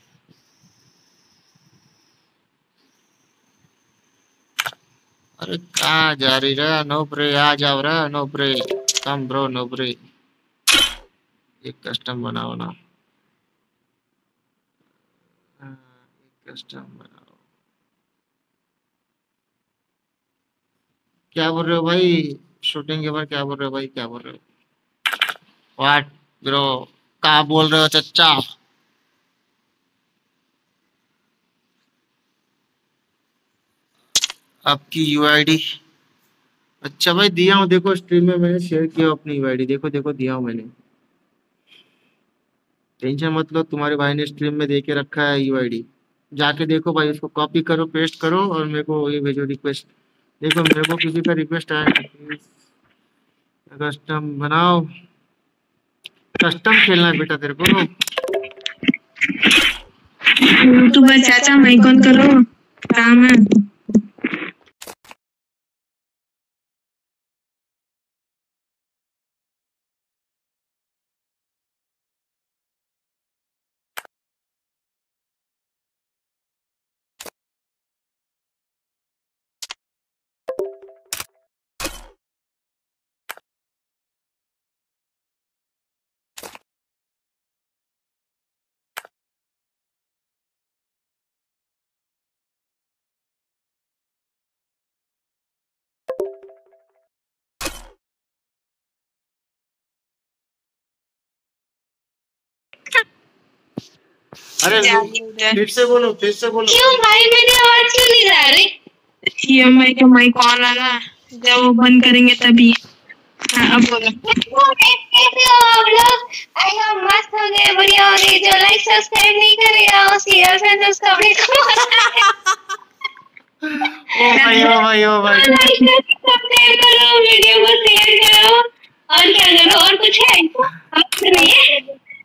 अरे कहाँ जा रही रे नुबरी? आ जाओ रे नुबरी, कम ब्रो नुबरी। एक कस्टम बनाओ ना। हाँ, एक कस्टम बनाओ। क्या बोल रहे हो भाई? शूटिंग के बाद क्या बोल रहे हो भाई, क्या बोल रहे हो? व्हाट ब्रो, कहाँ बोल रहे हो चच्चा? आपकी यूआईडी? अच्छा भाई दिया हूँ, देखो स्ट्रीम में मैंने शेयर किया अपनी यूआईडी, देखो देखो दिया हूँ मैंने। टेंशन मत लो, तुम्हारे भाई ने स्ट्रीम में दे के रखा है यूआईडी, जाके देखो भाई, उसको कॉपी करो, पेस्ट करो और मेरे को ये भेजो रिक्वेस्ट। देखो मेरे को किसी का रिक्वेस्ट आया है, कस्टम बनाओ। कस्टम खेलना है बेटा तेरे को? यूट्यूबर चाचा माइकन करो, काम है। अरे फिर से बोलो, फिर से बोलो। क्यों भाई, मेरी आवाज क्यों नहीं जा रही? ये माइक का माइक ऑन है ना, जब वो बंद करेंगे तभी। हाँ अब बोलो। कैसे हो आप लोग? आई हम मस्त हो गए, बढ़िया हो गए। जो लाइक सब्सक्राइब नहीं करेगा उसकी गर्लफ्रेंड उसका भी ओ भाई ओ भाई ओ भाई, लाइक सब्सक्राइब करो, वीडियो को शेयर करो और क्या करो, और कुछ है? और कुछ नहीं है।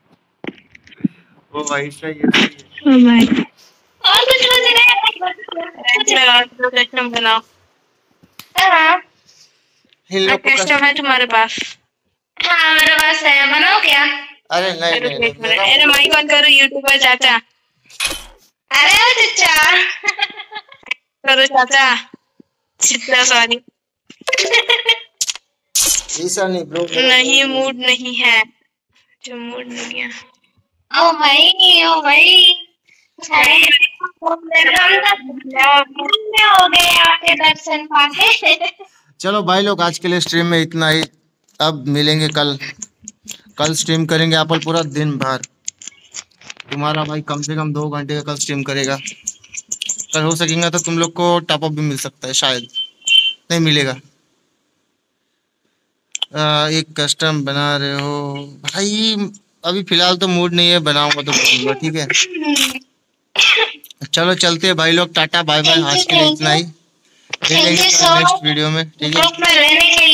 ओ भाई सही है, सही है। ओ भाई और कुछ मुझे नहीं कस्टम बनाओ। हाँ इन लोग को कस्टम है तुम्हारे पास? हाँ मेरे पास है, बनाओ क्या? अरे नहीं नहीं नहीं, मेरा अरे माइक ऑन करो यूट्यूबर चाचा। अरे ओ चाचा करो चाचा। चित्ता सॉरी ऐसा नहीं ब्रो, नहीं मूड नहीं है, जो मूड नहीं है। ओ भाई ओ भाई हो गए आपके दर्शन पाके। चलो भाई लोग, आज के लिए स्ट्रीम में इतना ही। अब मिलेंगे कल। कल स्ट्रीम करेंगे अपन पूरा दिन भर। तुम्हारा भाई कम से कम दो घंटे का कल स्ट्रीम करेगा। कल हो सकेगा तो तुम लोग को टॉप अप भी मिल सकता है, शायद नहीं मिलेगा। आ, एक कस्टम बना रहे हो भाई? अभी फिलहाल तो मूड नहीं है, बनाऊंगा तो बोलूंगा, ठीक है। चलो चलते हैं भाई लोग, टाटा बाय बाय। आज के लिए इतना ही, मिलेंगे नेक्स्ट वीडियो में, ठीक है।